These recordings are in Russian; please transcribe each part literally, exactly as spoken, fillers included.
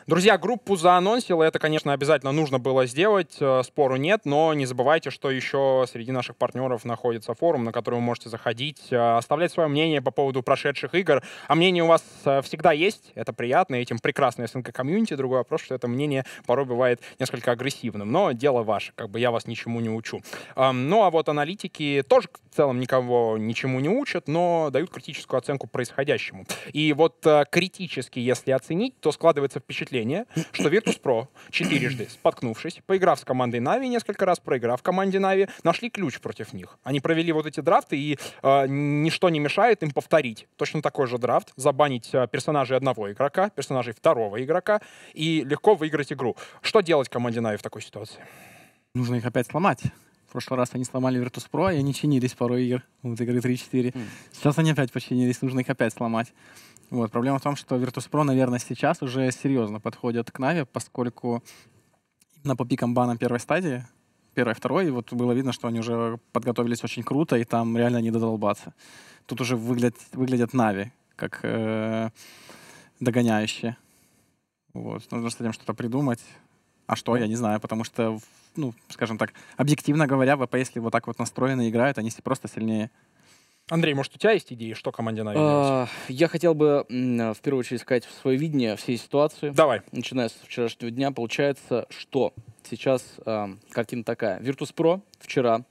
Друзья, группу заанонсил, это, конечно, обязательно нужно было сделать, спору нет, но не забывайте, что еще среди наших партнеров находится форум, на который вы можете заходить, оставлять свое мнение по поводу прошедших игр. А мнение у вас всегда есть, это приятно, этим прекрасное СНГ-комьюнити. Другой вопрос, что это мнение порой бывает несколько агрессивным, но дело ваше, как бы я вас ничему не учу. Ну, а вот аналитики тоже в целом никого ничему не учат, но дают критическую оценку происходящему. И вот критически, если оценить, то складывается впечатление, что Virtus.pro четырежды споткнувшись, поиграв с командой Na'Vi несколько раз, проиграв команде Na'Vi, нашли ключ против них. Они провели вот эти драфты, и э, ничто не мешает им повторить точно такой же драфт, забанить э, персонажей одного игрока, персонажей второго игрока и легко выиграть игру. Что делать команде Na'Vi в такой ситуации? Нужно их опять сломать. В прошлый раз они сломали Virtus.pro, и они чинились пару игр, вот игры три-четыре. Mm. Сейчас они опять починились, нужно их опять сломать. Вот. Проблема в том, что Virtus.pro, наверное, сейчас уже серьезно подходят к Na'Vi, поскольку на по пикам бана первой стадии, первой, второй, вот было видно, что они уже подготовились очень круто, и там реально не додолбаться. Тут уже выглядят, выглядят Na'Vi как э, догоняющие. Вот. Нужно с этим что-то придумать. А что, я не знаю, потому что, ну, скажем так, объективно говоря, ВП, если вот так вот настроены играют, они просто сильнее. Андрей, может, у тебя есть идеи, что команде Na'Vi делать? Я хотел бы в первую очередь сказать свое видение всей ситуации. Давай. Начиная с вчерашнего дня, получается, что сейчас э, картина такая. Virtus.pro вчера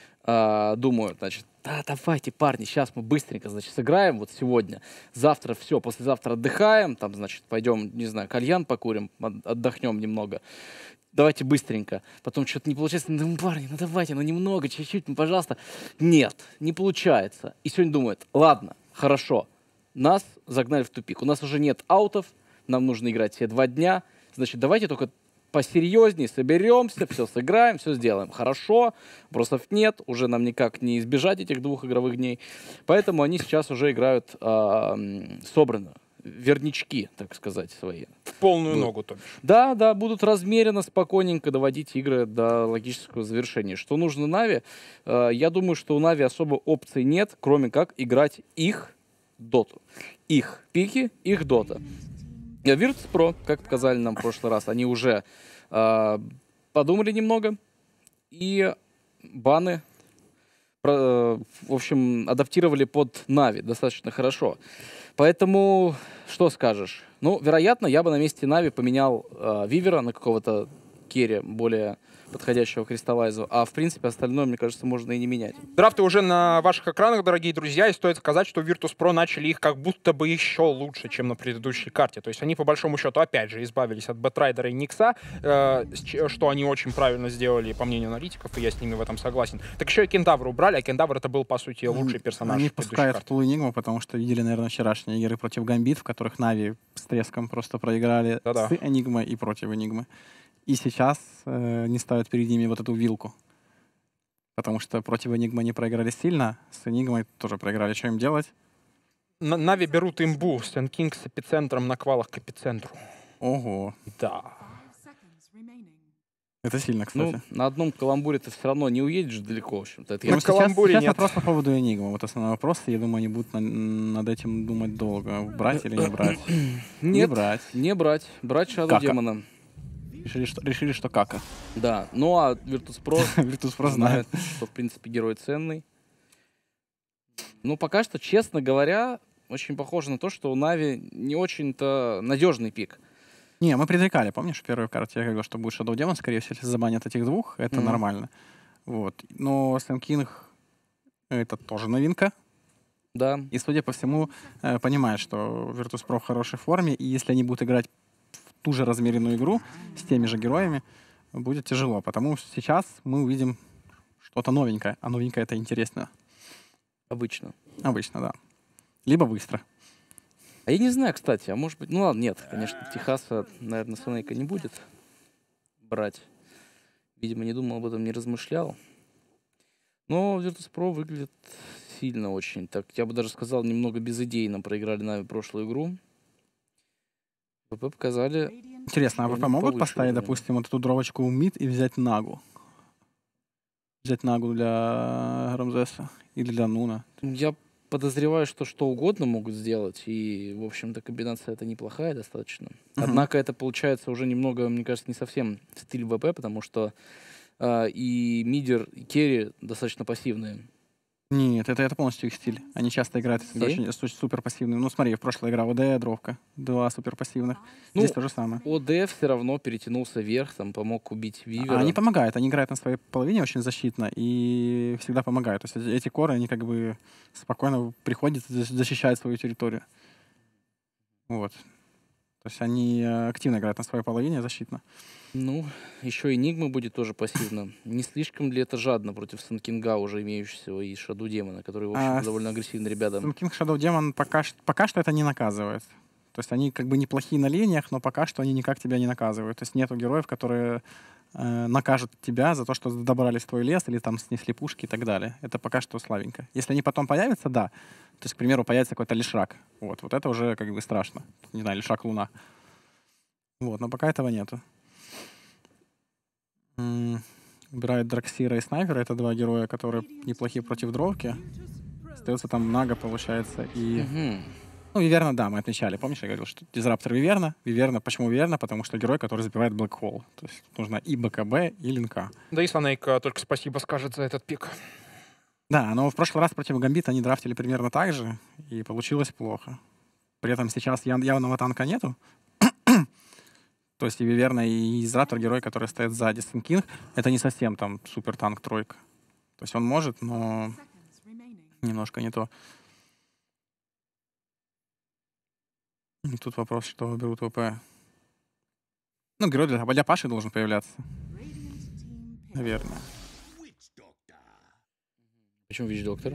э, думают, значит, да, давайте, парни, сейчас мы быстренько, значит, сыграем вот сегодня, завтра все, послезавтра отдыхаем, там, значит, пойдем, не знаю, кальян покурим, отдохнем немного. Давайте быстренько. Потом что-то не получается. Ну, парни, ну давайте, ну немного, чуть-чуть, ну, пожалуйста. Нет, не получается. И сегодня думают, ладно, хорошо, нас загнали в тупик. У нас уже нет аутов, нам нужно играть все два дня. Значит, давайте только посерьезнее соберемся, все сыграем, все сделаем. Хорошо, вопросов нет, уже нам никак не избежать этих двух игровых дней. Поэтому они сейчас уже играют э, собрано. Вернички, так сказать, свои. В полную будут. ногу, то бишь. Да, да, будут размеренно, спокойненько доводить игры до логического завершения. Что нужно Na'Vi? Э, я думаю, что у Na'Vi особо опций нет, кроме как играть их доту. Их пики, их дота. Virtus.pro, как показали нам в прошлый раз, они уже э, подумали немного и баны э, в общем, адаптировали под Na'Vi достаточно хорошо. Поэтому, что скажешь? Ну, вероятно, я бы на месте Na'Vi поменял э, Вивера на какого-то керри более подходящего к Кристаллайзу, а в принципе остальное, мне кажется, можно и не менять. Драфты уже на ваших экранах, дорогие друзья, и стоит сказать, что Virtus.pro начали их как будто бы еще лучше, чем на предыдущей карте. То есть они, по большому счету, опять же, избавились от Бэтрайдера и Никса, э, что они очень правильно сделали, по мнению аналитиков, и я с ними в этом согласен. Так еще и Кентавра убрали, а Кентавр это был, по сути, лучший персонаж. Они пускают в пул Энигму, потому что видели, наверное, вчерашние игры против Гамбит, в которых Na'Vi с треском просто проиграли Да-да. с Энигмой и против Энигмы. И сейчас э, не ставят перед ними вот эту вилку. Потому что против Энигмы они проиграли сильно, с Энигмой тоже проиграли. Что им делать? Na'Vi берут имбу, Сен Кинг с эпицентром на квалах к эпицентру. Ого. Да. Это сильно, кстати. Ну, на одном каламбуре ты все равно не уедешь далеко, в общем-то. Это На я... каламбуре сейчас, нет. Сейчас вопрос по поводу Энигмы. Вот основной вопрос. Я думаю, они будут на, над этим думать долго. Брать или не брать? Не Нет, брать. не брать. Брать Shadow Кака. Демона. Решили, что, решили, что кака. Да, ну а Virtus.pro Virtus.pro знает, что в принципе герой ценный. Ну пока что, честно говоря, очень похоже на то, что у Na'Vi не очень-то надежный пик. Не, мы предрекали, помнишь, в первой карте я говорил, что будет Shadow Demon, скорее всего, если забанят этих двух, это mm-hmm. нормально. Вот. Но Сен Кинг это тоже новинка. Да. И, судя по всему, э, понимает, что Virtus.pro в хорошей форме, и если они будут играть в ту же размеренную игру с теми же героями, будет тяжело. Потому что сейчас мы увидим что-то новенькое. А новенькое это интересно. Обычно. Обычно, да. Либо быстро. А я не знаю, кстати, а может быть... Ну ладно, нет, конечно, Техаса, наверное, Снейка не будет брать. Видимо, не думал об этом, не размышлял. Но Virtus.pro выглядит сильно очень. Так, я бы даже сказал, немного безыдейно проиграли Na'Vi прошлую игру. ВП показали... Интересно, а ВП могут поставить, уровень. допустим, вот эту дровочку в мид и взять Нагу? Взять Нагу для Рамзеса или для Нуна? Я подозреваю, что что угодно могут сделать, и, в общем-то, комбинация эта неплохая достаточно. Мгм. Однако это получается уже немного, мне кажется, не совсем стиль ВП, потому что а, и мидер, и керри достаточно пассивные. Нет, это, это полностью их стиль. Они часто играют с Где? очень, с очень супер пассивными. Ну, смотри, в прошлой игра ОД, дровка. Два супер пассивных. Ну, Здесь то же самое. ОД все равно перетянулся вверх, там помог убить Вивера. А они помогают, они играют на своей половине очень защитно и всегда помогают. То есть эти- эти коры, они как бы спокойно приходят и защ- защищают свою территорию. Вот. То есть они э, активно играют на своей половине защитно. Ну, еще Энигма будет тоже пассивно. Не слишком ли это жадно против Санкинга, уже имеющегося, и Шаду Демона, которые, в общем А довольно агрессивные ребята. Sun King Shadow Demon пока, ш- пока что это не наказывает. То есть они как бы неплохие на линиях, но пока что они никак тебя не наказывают. То есть нету героев, которые э, накажут тебя за то, что добрались в твой лес или там снесли пушки и так далее. Это пока что слабенько. Если они потом появятся, да. То есть, к примеру, появится какой-то лишрак. Вот, вот это уже как бы страшно. Не знаю, лишрак Луна. Вот, но пока этого нету. М, Убирают Драксира и Снайпера. Это два героя, которые неплохие против дровки. Остается там Нага, получается, и... Мгм. Ну, Виверна, да, мы отмечали. Помнишь, я говорил, что Дизраптор Виверна. Виверна, почему Виверна? Потому что герой, который забивает Black Hole. То есть нужно и БКБ, и линка. Да и Снейк э, только спасибо скажет за этот пик. Да, но в прошлый раз против Гамбита они драфтили примерно так же, и получилось плохо. При этом сейчас яв- явного танка нету. То есть и Виверна, и Дизраптор герой, который стоит сзади. Сэн Кинг — это не совсем там супер танк тройка. То есть он может, но немножко не то. И тут вопрос, что берут ВП. Ну, герой для, для Паши должен появляться. Наверное. Почему Вич Доктор?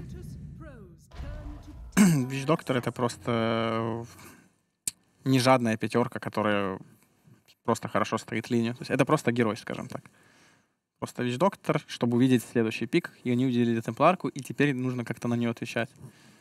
Вич Доктор — это просто э, нежадная пятерка, которая просто хорошо стоит линию. То есть это просто герой, скажем так. Просто Вич Доктор, чтобы увидеть следующий пик, и они уделили темпларку, и теперь нужно как-то на нее отвечать.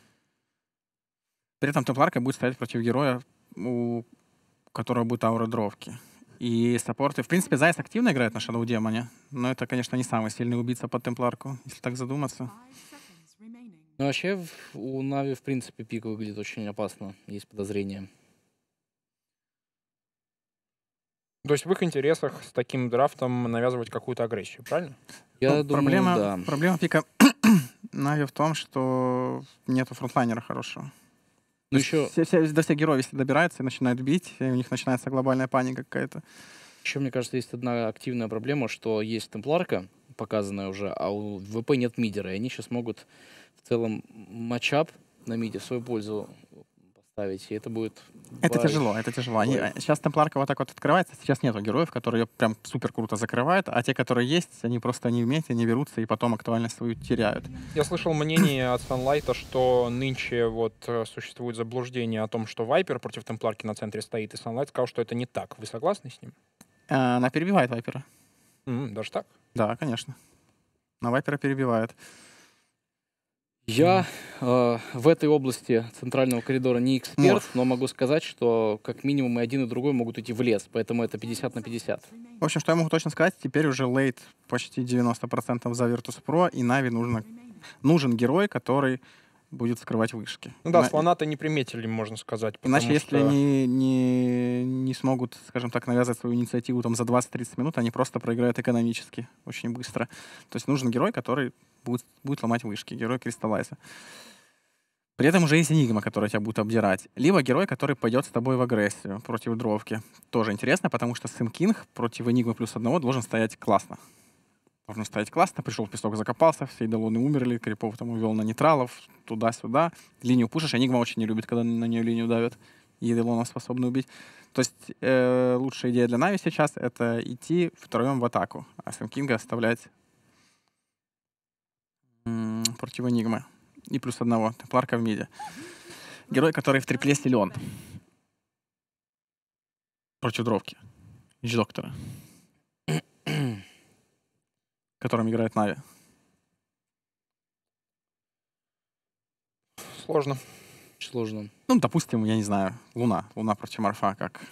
При этом темпларка будет стоять против героя, у которого будет аура дровки. И саппорты... В принципе, Зайс активно играет на Шадоу Демоне, но это, конечно, не самый сильный убийца под темпларку, если так задуматься. Ну, вообще, в- у Нави, в принципе, пик выглядит очень опасно. Есть подозрения. То есть в их интересах с таким драфтом навязывать какую-то агрессию, правильно? Я Ну, думаю, проблема, да. проблема пика Нави в том, что нету фронтлайнера хорошего. Ну, То есть еще, все, все- до всех героев, если добираются и начинают бить, и у них начинается глобальная паника какая-то. еще, мне кажется, есть одна активная проблема, что есть темпларка, показанная уже, а у ВП нет мидера, и они сейчас могут в целом матчап на миде в свою пользу поставить, и это будет... Это бай. тяжело, это тяжело. Они, Бай. сейчас темпларка вот так вот открывается, сейчас нету героев, которые ее прям супер круто закрывают, а те, которые есть, они просто не в мете, не берутся и потом актуальность свою теряют. Я слышал мнение от Санлайта, что нынче вот э, существует заблуждение о том, что Вайпер против Темпларки на центре стоит, и Санлайт сказал, что это не так. Вы согласны с ним? А, Она перебивает Вайпера. М, даже так? Да, конечно. На Вайпера перебивает. Я э, в этой области центрального коридора не эксперт, Морф. но могу сказать, что как минимум и один, и другой могут идти в лес, поэтому это пятьдесят на пятьдесят. В общем, что я могу точно сказать, теперь уже лейт почти девяносто процентов за Virtus.pro, и Нави нужно, нужен герой, который будет скрывать вышки. Ну да, На- слона-то не приметили, можно сказать. Иначе, потому если что- они не, не смогут, скажем так, навязать свою инициативу там за двадцать-тридцать минут, они просто проиграют экономически очень быстро. То есть нужен герой, который будет, будет ломать вышки, герой Кристаллайза. При этом уже есть Энигма, который тебя будет обдирать. Либо герой, который пойдет с тобой в агрессию против дровки. Тоже интересно, потому что Сэн Кинг против Энигмы плюс одного должен стоять классно. Должен стоять классно. Пришел в песок, закопался, все идолоны умерли, крипов там увел на нейтралов, туда-сюда. Линию пушишь. Энигма очень не любит, когда на нее линию давят. И идолонов способны убить. То есть э, лучшая идея для Нави сейчас — это идти втроем в атаку, а Сэн Кинга оставлять м, против Энигмы. И плюс одного. Темпларка в миде. Герой, который в трипле силен. Против дровки. Вич Доктора. Которым играет Нави. Сложно. Очень сложно. Ну, допустим, я не знаю, Луна. Луна против Морфа как.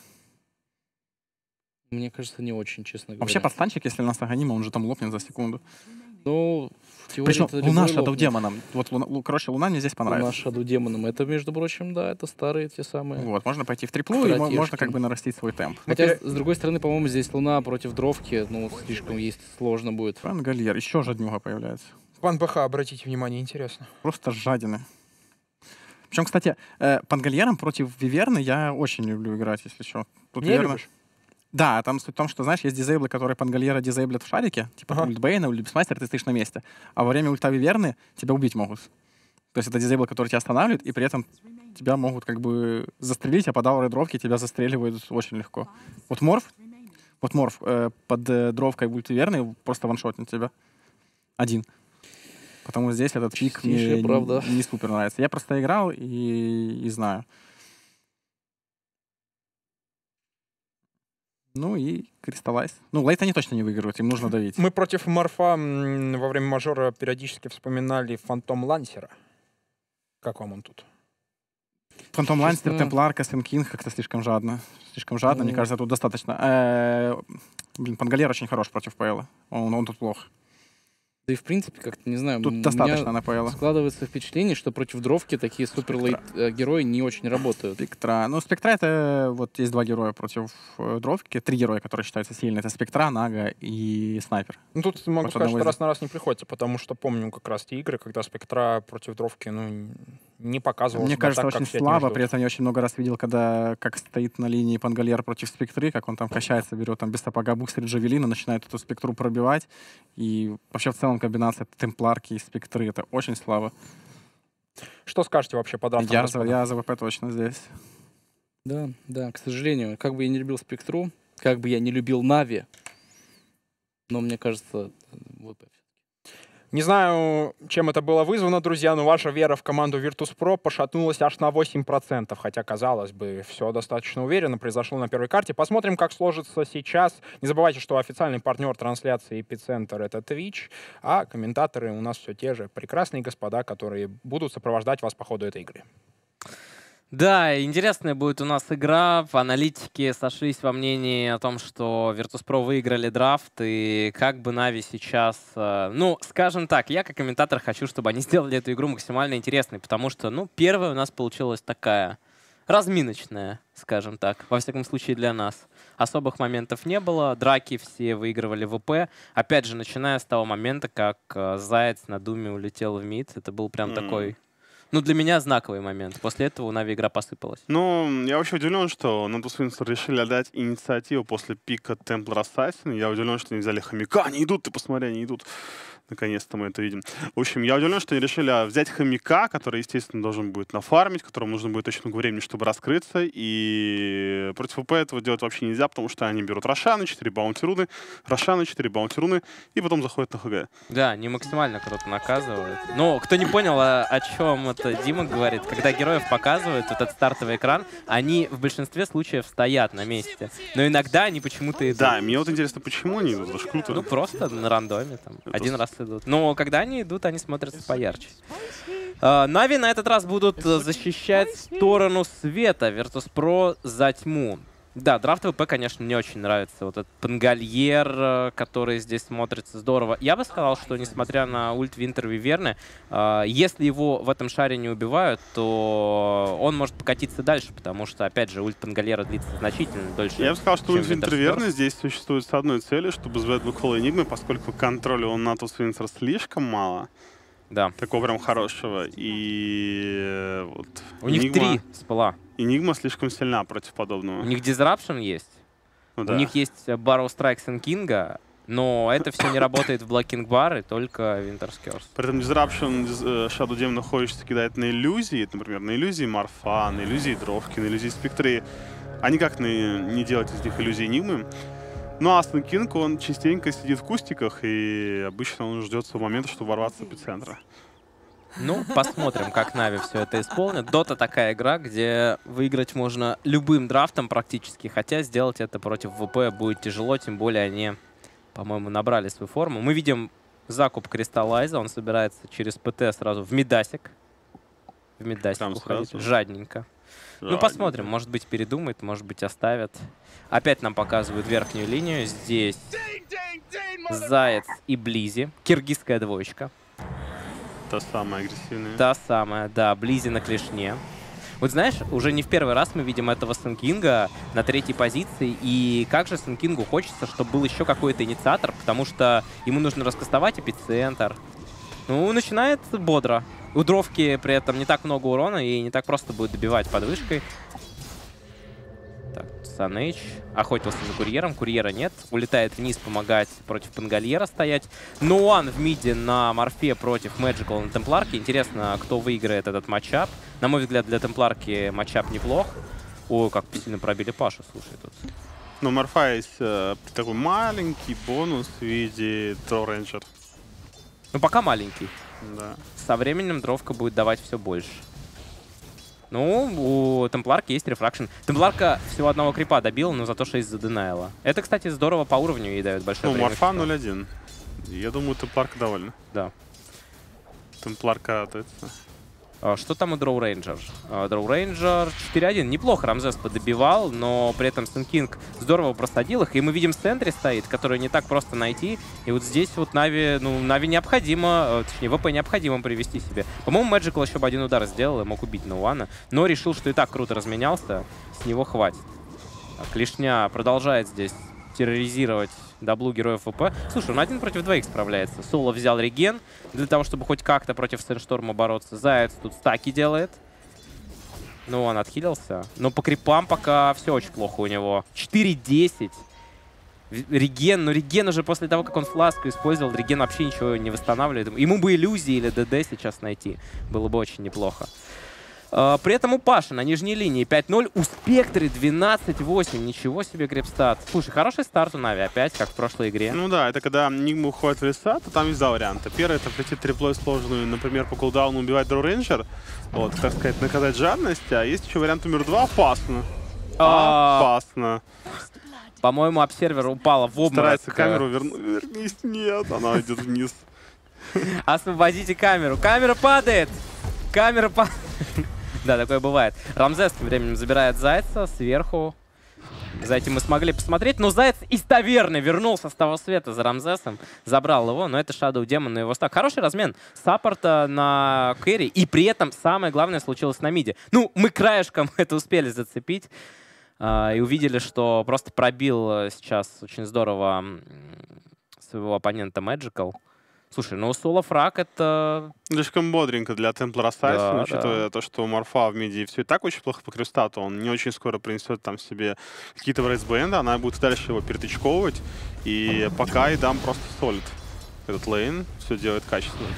Мне кажется, не очень, честно говоря. Вообще подстанчик, если нас аганима, он же там лопнет за секунду. Ну, в теории Причем это Луна любой Shadow лопнет. демоном. Вот, Луна, Лу- короче, Луна мне здесь Луна понравится. Shadow демоном. Это, между прочим, да, это старые те самые. Вот, можно пойти в триплу, и мо- можно Стратежки. как бы нарастить свой темп. Хотя, с с другой стороны, по-моему, здесь Луна против Дровки, ну, слишком есть сложно будет. Пангальер, еще жаднюга появляется. Пан БХ, обратите внимание, интересно. Просто жадины. Причем, кстати, э, Пангальером против Виверны я очень люблю играть, если что. Тут Не Виверна- любишь? Да, там суть в том, что, знаешь, есть дизейблы, которые Пангальера дизейблят в шарике, типа Ага. ультбейна, ультбисмастер, ты стоишь на месте. А во время ульта Виверны тебя убить могут. То есть это дизейбл, который тебя останавливает, и при этом тебя могут как бы застрелить, а по дауры дровки тебя застреливают очень легко. Вот Морф, вот Морф э, под э, дровкой в ульте Виверны просто ваншотнет тебя. Один. Потому здесь этот пик Чистейшая мне правда. не, не супер нравится. Я просто играл и, и знаю. Ну и Кристаллайз. Ну, лейт они точно не выигрывают, им нужно давить. Мы против Морфа м, во время мажора периодически вспоминали Фантом Лансера. Как вам он тут? Фантом Ланстер, Честно- Темплар, Кассин Кинг как-то слишком жадно. Слишком жадно, мне Ну. кажется, тут достаточно. Э, Блин, Пангалер очень хорош против ПЛа. Он, он тут плох. Да и в принципе, как-то, не знаю, Тут у достаточно меня на ПЛа. складывается впечатление, что против Дровки такие суперлейт э, герои не очень работают. Спектра. Ну, Спектра — это вот есть два героя против э, Дровки. Три героя, которые считаются сильными. Это Спектра, Нага и Снайпер. Ну, тут могу Против сказать, одного что из раз на раз не приходится, потому что помню как раз те игры, когда Спектра против Дровки, ну, не показывал Мне себя кажется, так, как очень все от него слабо. ждут. При этом я очень много раз видел, когда как стоит на линии Пангалер против Спектры, как он там качается, берет там без сапога бустерит Джавелина, начинает эту Спектру пробивать. И вообще в целом комбинация Темпларки и Спектры — это очень слабо. Что скажете вообще по драфтам, Я за, господа? я за ВП точно здесь. Да, да, к сожалению, как бы я не любил Спектру, как бы я не любил Нави, но мне кажется, вот Не знаю, чем это было вызвано, друзья, но ваша вера в команду Virtus.pro пошатнулась аж на восемь процентов, хотя, казалось бы, все достаточно уверенно произошло на первой карте. Посмотрим, как сложится сейчас. Не забывайте, что официальный партнер трансляции Эпицентр — это Twitch, а комментаторы у нас все те же прекрасные господа, которые будут сопровождать вас по ходу этой игры. Да, интересная будет у нас игра. Аналитики сошлись во мнении о том, что Virtus.pro выиграли драфт, и как бы Нави сейчас... э, Ну, скажем так, я как комментатор хочу, чтобы они сделали эту игру максимально интересной, потому что, ну, первая у нас получилась такая разминочная, скажем так, во всяком случае для нас. Особых моментов не было, драки все выигрывали ВП. Опять же, начиная с того момента, как э, Заяц на Думе улетел в мид, это был прям М. такой... Ну, для меня знаковый момент. После этого у Нави игра посыпалась. Ну, я вообще удивлен, что на Тусвинсер решили отдать инициативу после пика Templar Assassin. Я удивлен, что они взяли хомяка. Они идут, ты посмотри, они идут. Наконец-то мы это видим. В общем, я удивлен, что они решили взять хомяка, который, естественно, должен будет нафармить, которому нужно будет очень много времени, чтобы раскрыться. И против ВП этого делать вообще нельзя, потому что они берут Рошана, четыре баунти-руны, Рошана, четыре баунти-руны, и потом заходят на ХГ. Да, не максимально круто наказывают. Но кто не понял, о, о чем это Дима говорит, когда героев показывают, вот этот стартовый экран, они в большинстве случаев стоят на месте. Но иногда они почему-то идут. Да, мне вот интересно, почему они идут, это ж круто. Ну, просто на рандоме. Там, Это один с- раз идут. Но когда они идут, они смотрятся поярче. А, Нави на этот раз будут э, защищать сторону света. Virtus.pro за тьму. Да, драфт ВП, конечно, мне очень нравится. Вот этот Пангальер, э, который здесь смотрится здорово. Я бы сказал, что несмотря на ульт Винтер Виверны, э, если его в этом шаре не убивают, то он может покатиться дальше, потому что, опять же, ульт Пангальера длится значительно дольше. Я бы сказал, что чем ульт Winter Винтерверны здесь существует с одной целью, чтобы сбивать Блэкхолл Энигмы, поскольку контроля у Натус Винтер слишком мало. Да. Такого прям хорошего. И э, вот... У них Enigma- три спала. Энигма слишком сильна против подобного. У них Disruption есть. Ну У да. них есть Barrow Strikes and King, но это все не работает в Blocking Bar, и только Winter's Curse. При этом Disruption э, Shadow Demon хочется кидать на иллюзии, например, на иллюзии Морфа, на иллюзии Дровки, на иллюзии Спектры. А никак на- не делать из них иллюзии Энигмы. Ну а Астон Кинг, он частенько сидит в кустиках, и обычно он ждет своего момента, чтобы ворваться в эпицентр. Ну, посмотрим, как Нави все это исполнит. Дота такая игра, где выиграть можно любым драфтом практически, хотя сделать это против ВП будет тяжело, тем более они, по-моему, набрали свою форму. Мы видим закуп Кристаллайза, он собирается через ПТ сразу в мидасик. В мидасик Прям уходить, сразу? жадненько. Ну, посмотрим, может быть, передумает, может быть, оставят. Опять нам показывают верхнюю линию. Здесь Заяц и Близи. Киргизская двоечка. Та самая агрессивная. Та самая, да, Близи на клешне. Вот знаешь, уже не в первый раз мы видим этого Сенкинга на третьей позиции, и как же Сенкингу хочется, чтобы был еще какой-то инициатор, потому что ему нужно раскастовать эпицентр. Ну, начинает бодро. У Дровки при этом не так много урона, и не так просто будет добивать подвышкой. Так, Санэйч охотился за курьером, курьера нет, улетает вниз помогать против Пангальера стоять. Нуан в миде на Морфе против Мэджикал на Темпларке. Интересно, кто выиграет этот матчап. На мой взгляд, для Темпларки матчап неплох. Ой, как сильно пробили Пашу, слушай, тут. Но у Морфа есть э, такой маленький бонус в виде Троу Рейнджер. Ну, пока маленький. Да. Со временем Дровка будет давать все больше. Ну, у Темпларки есть рефракшн. Темпларка всего одного крипа добила, но зато шесть заденайла. Это, кстати, здорово по уровню ей дает большое Ну, преимущество. Морфа ноль один. Я думаю, Темпларка довольна. Да. Темпларка радуется. А, что там у Дроу Рейнджер? А, Дроу Рейнджер четыре один. Неплохо Рамзес подобивал, но при этом Сенкинг здорово просадил их. И мы видим, в центре стоит, который не так просто найти. И вот здесь вот Нави, ну, Нави необходимо, точнее, ВП необходимо привести себе. По-моему, Мэджикал еще бы один удар сделал и мог убить Нуана. Но решил, что и так круто разменялся, с него хватит. Клешня продолжает здесь терроризировать даблу героев ВП. Слушай, он один против двоих справляется. Соло взял реген для того, чтобы хоть как-то против Сэндшторма бороться. Заяц тут стаки делает. Ну, он отхилился. Но по крипам пока все очень плохо у него. четыре десять. Реген, но Реген уже после того, как он фласку использовал, Реген вообще ничего не восстанавливает. Ему бы иллюзии или ДД сейчас найти. Было бы очень неплохо. Uh, при этом у Паши на нижней линии пять ноль, у Спектры двенадцать восемь. Ничего себе грипстат. Слушай, хороший старт у Нави опять, как в прошлой игре. Ну да, это когда Нигма уходит в леса, то там есть два варианта. Первый — это прийти триплой сложную, например, по кулдауну убивать Дроу Рейнджер. Вот, так сказать, наказать жадность. А есть еще вариант номер два — опасно. А... Опасно. По-моему, обсервер упала в обморок. Старается камеру вернуть. Вернись, нет, она идет вниз. Освободите камеру. Камера падает! Камера падает. Да, такое бывает. Рамзес тем временем забирает Зайца сверху. За этим мы смогли посмотреть. Но Заяц из таверны вернулся с того света за Рамзесом. Забрал его, но это Shadow Demon на его стак. Хороший размен саппорта на кэри. И при этом самое главное случилось на миде. Ну, мы краешком это успели зацепить. Uh, и увидели, что просто пробил сейчас очень здорово своего оппонента Мэджикал. Слушай, ну соло фраг это... Слишком бодренько для Темплар Ассасина, да, учитывая да. то, что у Морфа в миди все и так очень плохо по крестату, он не очень скоро принесет там себе какие-то рейсбенды, она будет дальше его перетычковывать, и пока и дам просто солид. Этот лейн все делает качественно.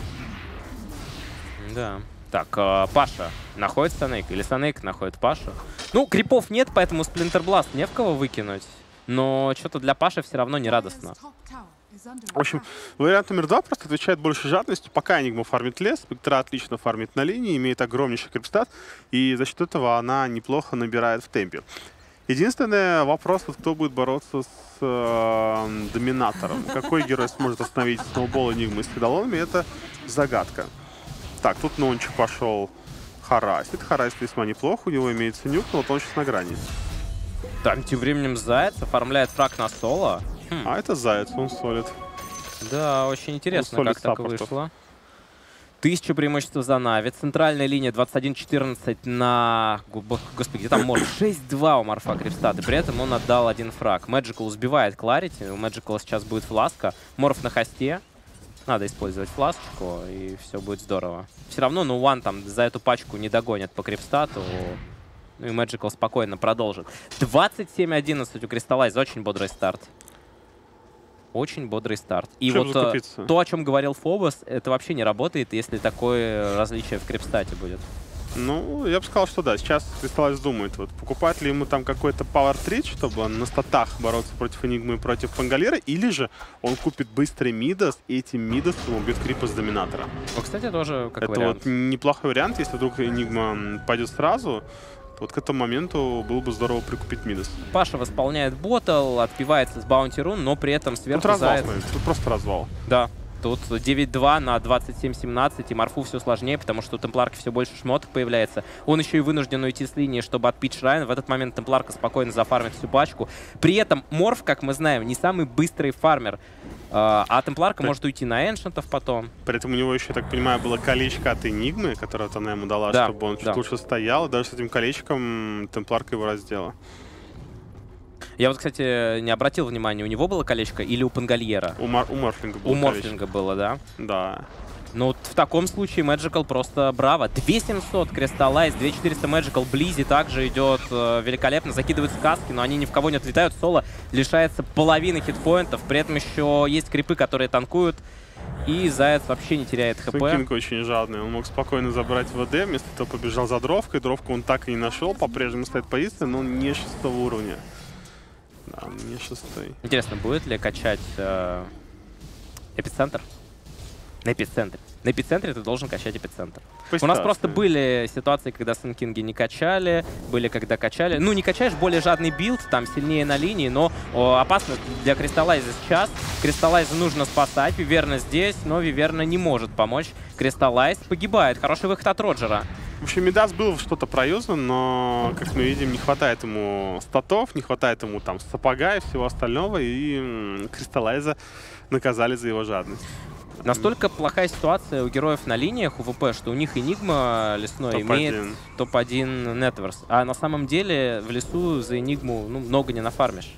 Да. Так, э, Паша находит Санейк или Санейк находит Пашу? Ну, крипов нет, поэтому Сплинтербласт не в кого выкинуть, но что-то для Паши все равно не радостно. В общем, вариант номер два просто отвечает больше жадностью. Пока Энигма фармит лес, Спектра отлично фармит на линии, имеет огромнейший крипстат, и за счет этого она неплохо набирает в темпе. Единственный вопрос, вот кто будет бороться с э, Доминатором. Какой герой сможет остановить сноубол Энигмы с Фидалонами, это загадка. Так, тут Нончик пошел харасит. Харасит весьма неплохо, у него имеется нюк, но вот он сейчас на грани. Там тем временем Заяц оформляет фраг на соло. Хм. А это Заяц, он солит. Да, очень интересно, Он как так саппортов. вышло. Тысяча преимущества за Нави. Центральная линия двадцать один четырнадцать на... Господи, где там Морф? шесть два у Морфа крипстат. И при этом он отдал один фраг. Мэджикал сбивает Кларити. У Мэджикала сейчас будет фласка. Морф на хосте. Надо использовать фласочку, и все будет здорово. Все равно Нуан там за эту пачку не догонят по крипстату. Ну и Мэджикал спокойно продолжит. двадцать семь одиннадцать у Кристаллайз. Очень бодрый старт. Очень бодрый старт. И Чем вот закупиться? то, о чем говорил Фобос, это вообще не работает, если такое различие в крипстате будет. Ну, я бы сказал, что да. Сейчас Кристаллайз думает, вот покупать ли ему там какой-то Power Trade, чтобы он на статах бороться против Энигмы и против Пангальера, или же он купит быстрый Мидас, и этим Мидасом убьет крипа с Доминатора. Ну, кстати, тоже как Это вариант. вот неплохой вариант, если вдруг Энигма пойдет сразу. Вот к этому моменту было бы здорово прикупить Мидас. Паша восполняет ботл, отпивается с баунти рун, но при этом сверху Тут развал, Заяц... смотри, тут просто развал. Да. Тут девять-два на двадцать семь семнадцать, и Морфу все сложнее, потому что у Темпларки все больше шмоток появляется. Он еще и вынужден уйти с линии, чтобы отпить Шрайн. В этот момент Темпларка спокойно зафармит всю пачку. При этом Морф, как мы знаем, не самый быстрый фармер. А Темпларка При... может уйти на эншентов потом. При этом у него еще, я так понимаю, было колечко от Энигмы, которое вот она ему дала, да, чтобы он чуть да. лучше стоял. И даже с этим колечком Темпларка его раздела. Я вот, кстати, не обратил внимания, у него было колечко или у Пангальера? У, Мар у Морфлинга было У Морфлинга было, да? Да. Ну, вот в таком случае Magical просто браво. две семьсот Crystallize, две четыреста Magical. Близи также идет э, великолепно, закидывают сказки, но они ни в кого не отлетают. Соло лишается половины хитпоинтов, при этом еще есть крипы, которые танкуют. И Заяц вообще не теряет хп. Снэкинг очень жадный. Он мог спокойно забрать ВД, вместо того побежал за дровкой. Дровку он так и не нашел, по-прежнему стоит позиция, но он не шестого уровня. Да, не шестой. Интересно, будет ли качать э, эпицентр? На эпицентре. На эпицентре ты должен качать эпицентр. Пусть У нас просто да. были ситуации, когда Сэн-Кинги не качали, были когда качали. Ну, не качаешь, более жадный билд, там сильнее на линии, но о, опасно для Кристаллайза сейчас. Кристаллайза нужно спасать, Виверна здесь, но Виверна не может помочь. Кристаллайз погибает. Хороший выход от Роджера. В общем, Мидас был что-то проюзан, но, как мы видим, не хватает ему статов, не хватает ему там сапога и всего остального, и Кристаллайза наказали за его жадность. Настолько плохая ситуация у героев на линиях у ВП, что у них Энигма лесной топ имеет топ один Нетверс. А на самом деле в лесу за Энигму ну, много не нафармишь.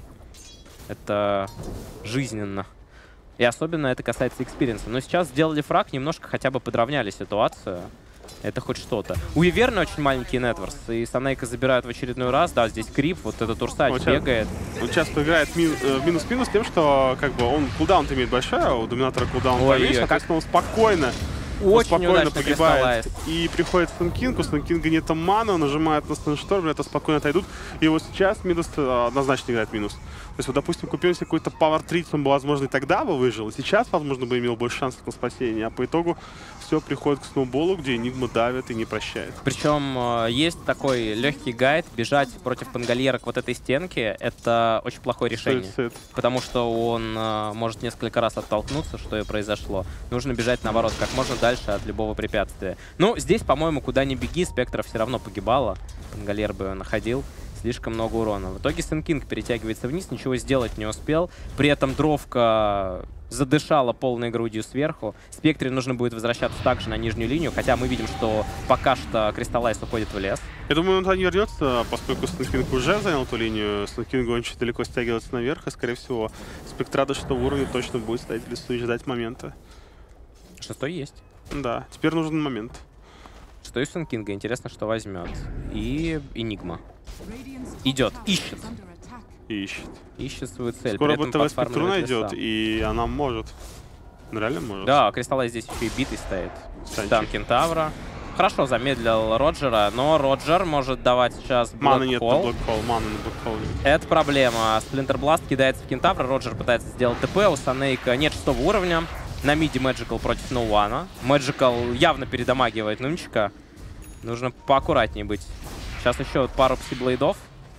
Это жизненно. И особенно это касается экспириенса. Но сейчас сделали фраг, немножко хотя бы подровняли ситуацию. Это хоть что-то. У Виверны очень маленький нетворс, и Санейка забирают в очередной раз. Да, здесь крип, вот этот Урсач вот бегает. Он часто играет в минус-минус тем, что как бы он кулдаун имеет большой, а у Доминатора кулдаун поменьше, соответственно, он спокойно, он спокойно погибает. И приходит Сэн-Кинг, у Сэн-Кинга нет мана, нажимает на Сэншторм, это спокойно отойдут. И вот сейчас Мидас однозначно играет минус. То есть, вот, допустим, купил себе какой-то Power тридцать, он бы, возможно, и тогда бы выжил. И сейчас, возможно, бы имел больше шансов на спасение. А по итогу все приходит к сноуболу, где Энигма давит и не прощает. Причем есть такой легкий гайд. Бежать против Пангальера к вот этой стенке — это очень плохое решение. Суицид. Потому что он может несколько раз оттолкнуться, что и произошло. Нужно бежать, наоборот, как можно дальше от любого препятствия. Ну, здесь, по-моему, куда ни беги, Спектра все равно погибала. Пангальер бы ее находил. Слишком много урона. В итоге Сэн-Кинг перетягивается вниз, ничего сделать не успел. При этом дровка задышала полной грудью сверху. Спектре нужно будет возвращаться также на нижнюю линию, хотя мы видим, что пока что Кристаллайз уходит в лес. Я думаю, он туда не вернется, поскольку Сэн-Кинг уже занял ту линию. Сэн-Кингу он очень далеко стягивается наверх, и, скорее всего, Спектра до шестого уровня точно будет стоять в лесу и ждать момента. Шестой есть. Да, теперь нужен момент. Шестой Сэн-Кинга. Интересно, что возьмет. И Энигма. Идет, ищет. Ищет. Ищет свою цель. Скоро БТВ Спектру найдет, и она может. Ну, реально может. Да, Кристаллайз здесь еще и битый стоит. Там Кентавра. Хорошо замедлил Роджера, но Роджер может давать сейчас Блэкхолл. Маны нет на Блэкхолл, маны на Блэкхолл. Это проблема. Сплинтербласт кидается в Кентавра, Роджер пытается сделать ТП, у Санейка нет шестого уровня. На миде Magical против Ноуана. Magical явно передамагивает Нунчика. Нужно поаккуратнее быть. Сейчас еще пару пси-блейдов.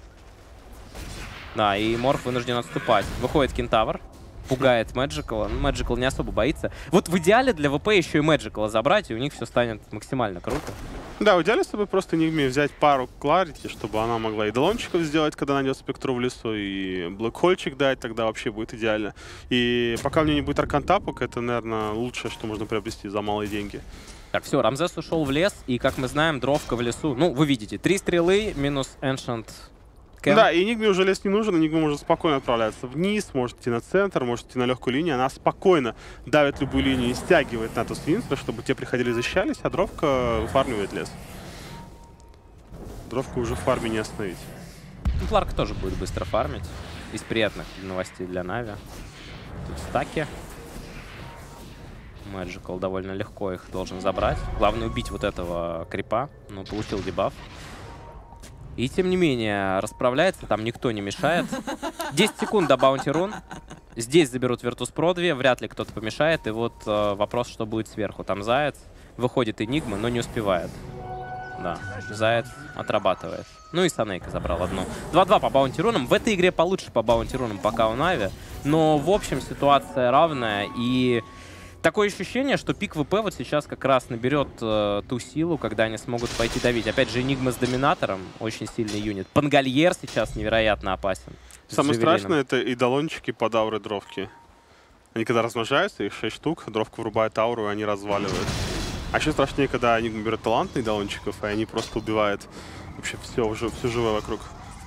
Да, и Морф вынужден отступать. Выходит Кентавр, пугает Magical. Ну, Magical не особо боится. Вот в идеале для ВП еще и Magical забрать, и у них все станет максимально круто. Да, в идеале с собой просто Энигме взять пару Кларити, чтобы она могла и долончиков сделать, когда найдет Спектру в лесу, и Блэкхольчик дать, тогда вообще будет идеально. И пока у нее не будет Аркантапок, это, наверное, лучшее, что можно приобрести за малые деньги. Так, все, Рамзес ушел в лес, и, как мы знаем, дровка в лесу. Ну, вы видите, три стрелы минус Ancient Camp. Да, и Энигме уже лес не нужен, Энигма может спокойно отправляться вниз, может идти на центр, может идти на легкую линию. Она спокойно давит любую линию и стягивает Натус Винстера, чтобы те приходили и защищались, а дровка фармивает лес. Дровку уже в фарме не остановить. Ну, Кларк тоже будет быстро фармить. Из приятных новостей для Нави. Тут стаки. Magical довольно легко их должен забрать. Главное убить вот этого крипа. Ну, получил дебаф. И тем не менее, расправляется, там никто не мешает. десять секунд до баунти рун. Здесь заберут Virtus.pro два, вряд ли кто-то помешает. И вот э, вопрос, что будет сверху. Там Заяц, выходит Энигма, но не успевает. Да, Заяц отрабатывает. Ну и Санейка забрал одну. два-два по баунти рунам. В этой игре получше по баунти рунам пока у Нави. Но в общем ситуация равная. И такое ощущение, что пик ВП вот сейчас как раз наберет э, ту силу, когда они смогут пойти давить. Опять же, Энигма с Доминатором, очень сильный юнит. Пангальер сейчас невероятно опасен. Самое страшное — это идолончики под ауры дровки. Они когда размножаются, их шесть штук, дровка врубает ауру, и они разваливают. А еще страшнее, когда Энигма берет талант на идолончиков, и они просто убивают вообще все, уже, все живое вокруг.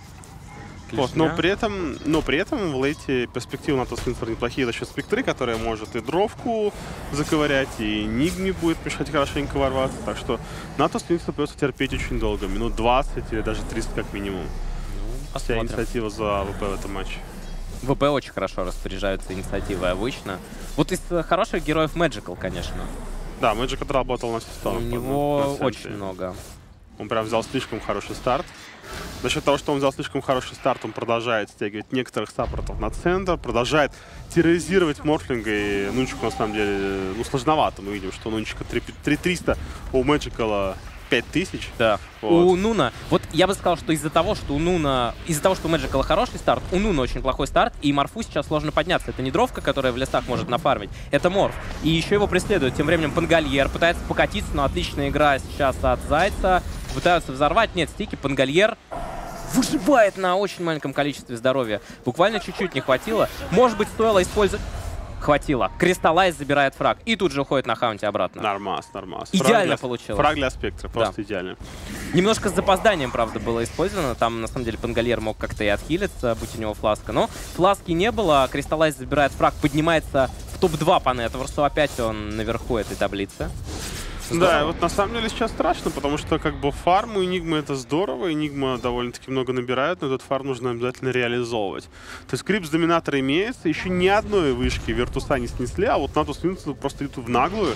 Вот, но при этом, но при этом в лейте перспективы на тот Свинцер неплохие за счет спектры, которая может и дровку заковырять, и Нигме будет мешать хорошенько ворваться. Так что на тот Свинцер придется терпеть очень долго, минут двадцать или даже тридцать как минимум. Ну, вся инициатива за ВП в этом матче. ВП очень хорошо распоряжаются инициативой обычно. Вот из хороших героев Magical, конечно. Да, Magic отработал на все стороны. У него очень много. Он прям взял слишком хороший старт. За счет того, что он взял слишком хороший старт, он продолжает стягивать некоторых саппортов на центр, продолжает терроризировать Морфлинга. И Нунчику, на самом деле, ну, сложновато. Мы видим, что у Нунчика три тысячи триста, у Мэджикала пять тысяч. Да. Вот. У Нуна, вот я бы сказал, что из-за того, что у Нуна, из-за того, что у Мэджикала хороший старт, у Нуна очень плохой старт, и Морфу сейчас сложно подняться. Это не дровка, которая в лесах может нафармить, это Морф. И еще его преследует. Тем временем Пангальер пытается покатиться, но отличная игра сейчас от Зайца. Пытаются взорвать. Нет, стики. Пангальер выживает на очень маленьком количестве здоровья. Буквально чуть-чуть не хватило. Может быть, стоило использовать... Хватило. Кристаллайз забирает фраг. И тут же уходит на хаунте обратно. Нормас, нормас. Идеально для, получилось. Фраг для спектра, просто да. Идеально. Немножко с запозданием, правда, было использовано. Там, на самом деле, Пангальер мог как-то и отхилиться, будь у него фласка. Но фласки не было. Кристаллайз забирает фраг, поднимается в топ два по Нетворсу. Опять он наверху этой таблицы. Здорово. Да, вот на самом деле сейчас страшно, потому что как бы фарм у Энигмы это здорово, Энигма довольно-таки много набирает, но этот фарм нужно обязательно реализовывать. То есть крип с Доминатора имеется, еще ни одной вышки Виртуса не снесли, а вот Натус Винцу просто идут в наглую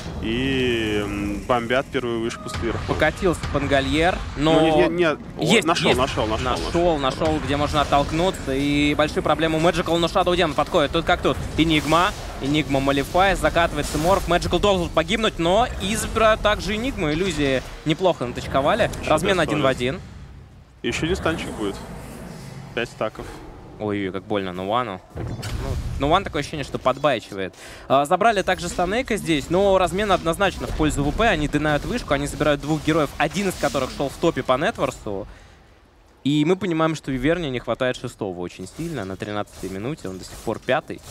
и бомбят первую вышку сверху. Покатился Пангальер, но... Ну, нет, нет, есть, нашел, есть. нашел, нашел, нашел, нашел, нашел, нашел, где можно оттолкнуться. И большие проблемы у Magical, но Shadow Demon подходит. Тут как тут. Энигма, Энигма Малифай, закатывается Морф. Magical должен погибнуть, но и забирают также Энигму. Иллюзии неплохо наточковали. Размен один в один. Еще один станчик будет. Пять стаков. Ой-ой, как больно Нуану. Ну, Нуан такое ощущение, что подбайчивает. А, забрали также Снейка здесь, но размен однозначно в пользу ВП. Они динают вышку, они забирают двух героев, один из которых шел в топе по Нетворсу. И мы понимаем, что Виверне не хватает шестого очень сильно. На тринадцатой минуте он до сих пор пятый.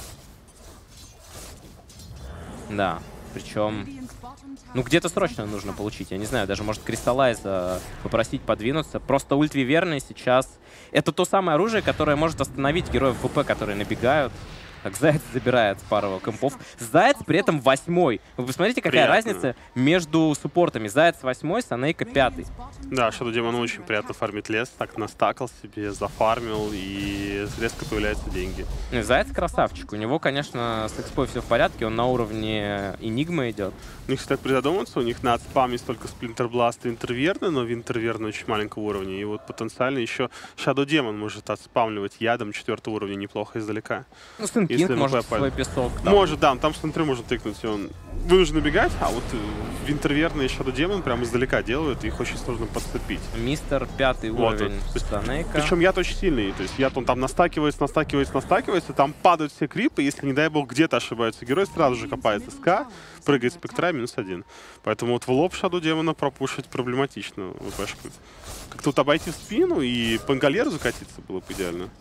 Да, причем... Ну, где-то срочно нужно получить. Я не знаю, даже может Кристаллайза попросить подвинуться. Просто ульт Виверны сейчас... Это то самое оружие, которое может остановить героев ВП, которые набегают. Так, Заяц забирает пару компов. Заяц при этом восьмой. Вы посмотрите, какая приятно. Разница между суппортами. Заяц восьмой, Снейка пятый. Да, Shadow Demon очень приятно фармит лес. Так настакал себе, зафармил, и резко появляются деньги. Заяц красавчик. У него, конечно, с экспой все в порядке. Он на уровне Энигмы идет. У них, кстати, призадуматься, у них на отспам есть только Splinter Blast и Интерверны, но Интерверны очень маленького уровня. И вот потенциально еще Shadow Demon может отспамливать ядом четвертого уровня неплохо издалека. Ну, Синкинг может свой песок. Там. Может, да, там с Интер можно тыкнуть, и он вынужден набегать, а вот Интерверны и Shadow Demon прям издалека делают, и их очень сложно подцепить. Мистер пятый вот, уровень Снейка. Причем яд очень сильный, то есть яд он там настакивается, настакивается, настакивается, там падают все крипы, если, не дай бог, где-то ошибаются герои, сразу же копает СК, прыгает спектра, минус один. Поэтому вот в лоб Shadow Demon пропушить проблематично. Как-то вот обойти в спину и Пангальеру закатиться было бы идеально.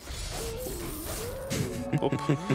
Оп.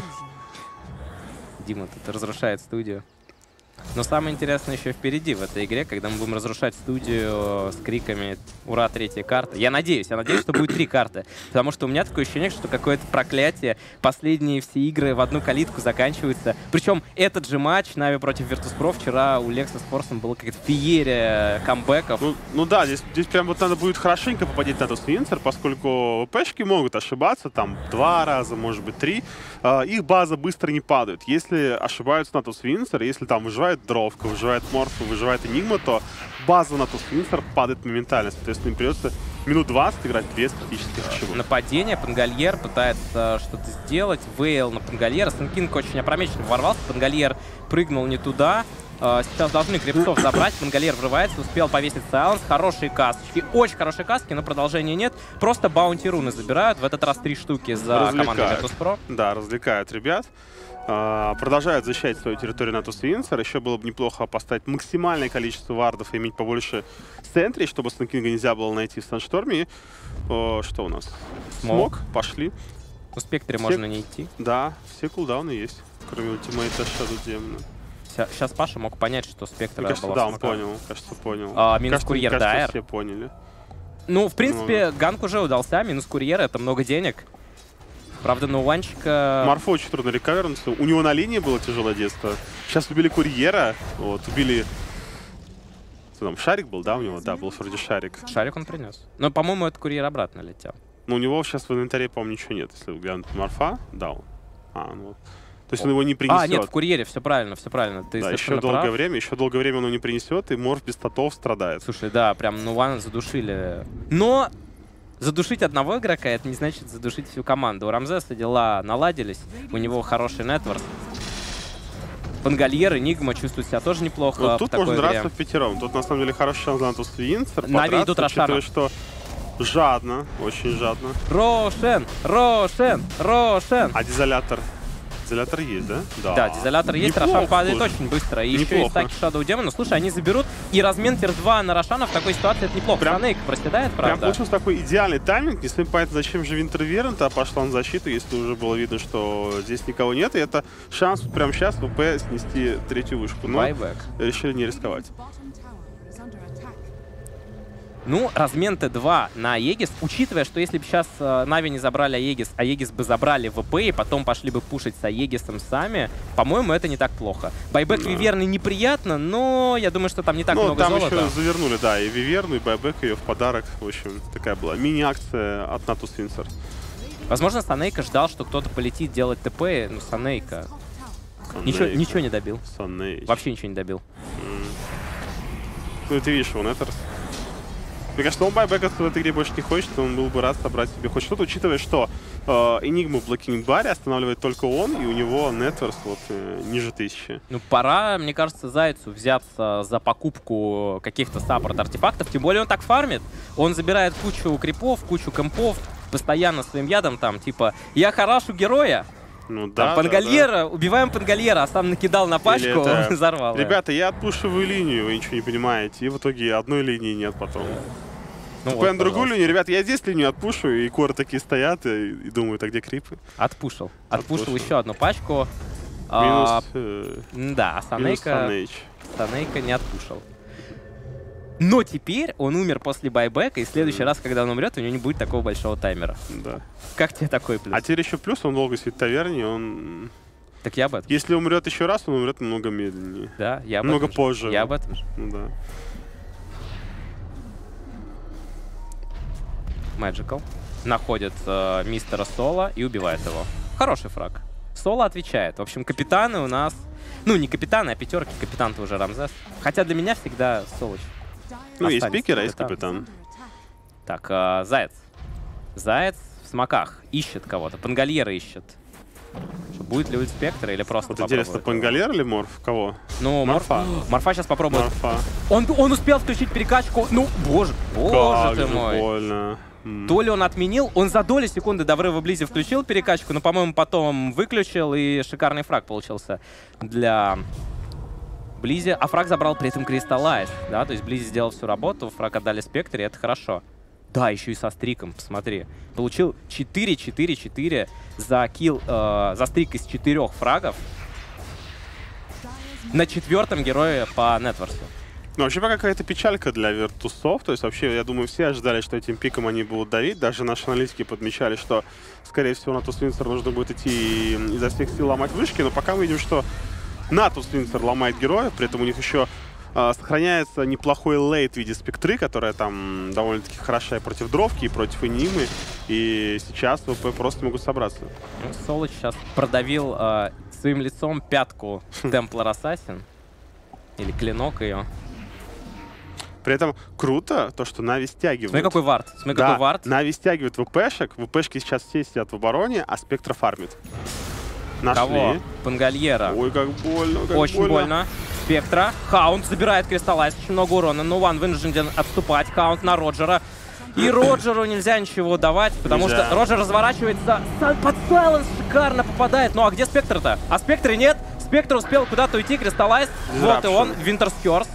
Дима тут разрушает студию. Но самое интересное еще впереди в этой игре, когда мы будем разрушать студию с криками «Ура, третья карта!». Я надеюсь, я надеюсь, что будет три карты. Потому что у меня такое ощущение, что какое-то проклятие. Последние все игры в одну калитку заканчиваются. Причем этот же матч Нави против Virtus.pro вчера у Лекса с Форсом была какая-то феерия камбэков. Ну, ну да, здесь, здесь прям вот надо будет хорошенько попадить на этот Винцер, поскольку ВПшки могут ошибаться, там два раза, может быть, три. Э, их база быстро не падает. Если ошибаются на тот Винцер, если там выживает дровка, выживает Морф, выживает Энигма, то база на тот Винцер падает моментально. Соответственно, им придется минут двадцать играть без критических ошибок. Нападение, Пангальер пытается что-то сделать, Вейл на Пангальера, Синкинг очень опрометчиво ворвался, Пангальер прыгнул не туда. э, сейчас должны крипсов забрать. Пангольер врывается, успел повесить сайленс. Хорошие касочки, очень хорошие каски, но продолжения нет. Просто баунти руны забирают. В этот раз три штуки за командой Virtus.pro. Да, развлекают ребят. Uh, продолжают защищать свою территорию Natus Windsor. Еще было бы неплохо поставить максимальное количество вардов и иметь побольше центрей, чтобы Снэкинга нельзя было найти в Сансторме. Uh, что у нас? Смог. Пошли. У Спектре все... можно не идти. Да, все кулдауны есть, кроме ультимейта Shadow Demon. Сейчас Паша мог понять, что Спектр. Кажется, да, он понял. Кажется, понял. А, минус кажется, курьер кажется, Дайр. все поняли. Ну, в принципе, ну... ганк уже удался. Минус курьер — это много денег. Правда, на Уанчика... Марфу очень трудно рекавернуться. У него на линии было тяжелое детство. Сейчас убили курьера. Вот, убили... Что там, шарик был, да, у него? Да, был вроде шарик. Шарик он принес. Но, по-моему, этот курьер обратно летел. Но у него сейчас в инвентаре, по-моему, ничего нет. Если глянуть Марфа, да. Он. А, ну... То есть он его не принесет. А, нет, в курьере, все правильно, все правильно. Ты да, еще долгое прав. время, еще долгое время он его не принесет, и Морф без статов страдает. Слушай, да, прям Нуан задушили. Но задушить одного игрока — это не значит задушить всю команду. У Рамзеса дела наладились, у него хороший нетворк. Пангольер, Энигма чувствует себя тоже неплохо. Вот тут в такой можно игре. драться в пятером. Тут на самом деле хороший шанс на Natus Windsor. Нави идут Рошана. Что жадно, очень жадно. Рошен, Рошен, Рошен. А дизолятор? Дизолятор есть, да? Да, да дизолятор есть, Неплохо, Рошан падает слушай. очень быстро. И еще Неплохо. и стаки Shadow Demon. Слушай, они заберут, и размен тир два на Рошана в такой ситуации — это неплохо. Прям, Снейк проседает, правда. Прям получился такой идеальный тайминг. Не совсем понятно, зачем же Винтерверент пошла на защиту, если уже было видно, что здесь никого нет. И это шанс прямо сейчас ВП снести третью вышку. Но Байбэк. решили не рисковать. Ну, размен Т два на Аегис, учитывая, что если бы сейчас э, Нави не забрали Аегис, Аегис бы забрали ВП и потом пошли бы пушить с Аегисом сами, по-моему, это не так плохо. Байбэк да. Виверны неприятно, но я думаю, что там не так ну, много там золота. еще завернули, да, и Виверну, и Байбэк ее в подарок. В общем, такая была мини-акция от Natus Windsor. Возможно, Санейка ждал, что кто-то полетит делать ТП, но Санейка ничего, ничего не добил. Санейка. Вообще ничего не добил. Mm. Ну, ты видишь, он это... Мне кажется, он байбекаться в этой игре больше не хочет, он был бы рад собрать себе хоть что-то, учитывая, что э, Энигму в блокинг-баре останавливает только он, и у него нетворс вот э, ниже тысячи. Ну, пора, мне кажется, Зайцу взяться за покупку каких-то саппорт-артефактов, тем более он так фармит. Он забирает кучу крипов, кучу кэмпов, постоянно своим ядом там, типа, я харашу героя, Ну да, там, Пангольера, да, да. убиваем Пангольера, а сам накидал на пачку, это... взорвал. Ребята, я отпушиваю линию, вы ничего не понимаете, и в итоге одной линии нет потом. Ну, Тупаем вот, другую линию, ребята, я здесь линию отпушиваю, и коры такие стоят и, и думают, а где крипы? Отпушил. Отпушил, Отпушил. еще одну пачку. Минус, А, э, да, Санейка, Санейка не отпушил. Но теперь он умер после байбека, и в следующий mm. раз, когда он умрет, у него не будет такого большого таймера. Да. Как тебе такой плюс? А теперь еще плюс, он долго сидит в таверне, он... Так я об этом. Если умрет еще раз, он умрет намного медленнее. Да, я об Много этом позже. Же. Я об этом же. Ну да. Magical находит э, мистера Соло и убивает его. Хороший фраг. Соло отвечает. В общем, капитаны у нас... Ну, не капитаны, а пятерки. Капитан-то уже Рамзес. Хотя для меня всегда Соло. Ну, есть пикер, а есть капитан. Так, э, Заяц. Заяц в смоках. Ищет кого-то. Пангольера ищет. Что, будет ли ульт Спектра или просто Вот интересно, Пангольер или Морф? Кого? Ну, Морфа. Морфа, Морфа сейчас попробует. Морфа. Он, он успел включить перекачку. Ну, боже, боже как ты же мой. больно. То ли он отменил, он за доли секунды до взрыва Близи включил перекачку, но, по-моему, потом выключил, и шикарный фраг получился для Близи. А фраг забрал при этом Кристаллайз, да, то есть Близи сделал всю работу, фраг отдали Спектре, это хорошо. Да, еще и со стриком, посмотри. Получил четыре четыре четыре за килл, э, за стрик из четырех фрагов на четвертом герое по нетворсу. Ну, вообще пока какая-то печалька для Виртусов. То есть вообще, я думаю, все ожидали, что этим пиком они будут давить. Даже наши аналитики подмечали, что, скорее всего, Natus Windsor нужно будет идти изо всех сил ломать вышки. Но пока мы видим, что Natus Windsor ломает героев, при этом у них еще э, сохраняется неплохой лейт в виде спектры, которая там довольно-таки хорошая против дровки и против энимы. И сейчас ВП просто могут собраться. Ну, Соло сейчас продавил э, своим лицом пятку Темплар Ассасин. Или клинок ее. При этом круто то, что Нави стягивает. Смотри, какой вард. Смотри, да, какой вард. Нави стягивает ВПшек. ВПшки сейчас все сидят в обороне, а Спектра фармит. Нашли. Кого? Пангольера. Ой, как больно, как Очень больно. больно. Спектра. Хаунд забирает Кристаллайз, очень много урона. Но Ван вынужден отступать. Хаунд на Роджера. И Роджеру нельзя ничего давать, потому Нельзя. что Роджер разворачивается. Под Сайленс шикарно попадает. Ну а где Спектр-то? А Спектра нет. Спектр успел куда-то уйти. Кристаллайз. Вот и он. Винтерскерс.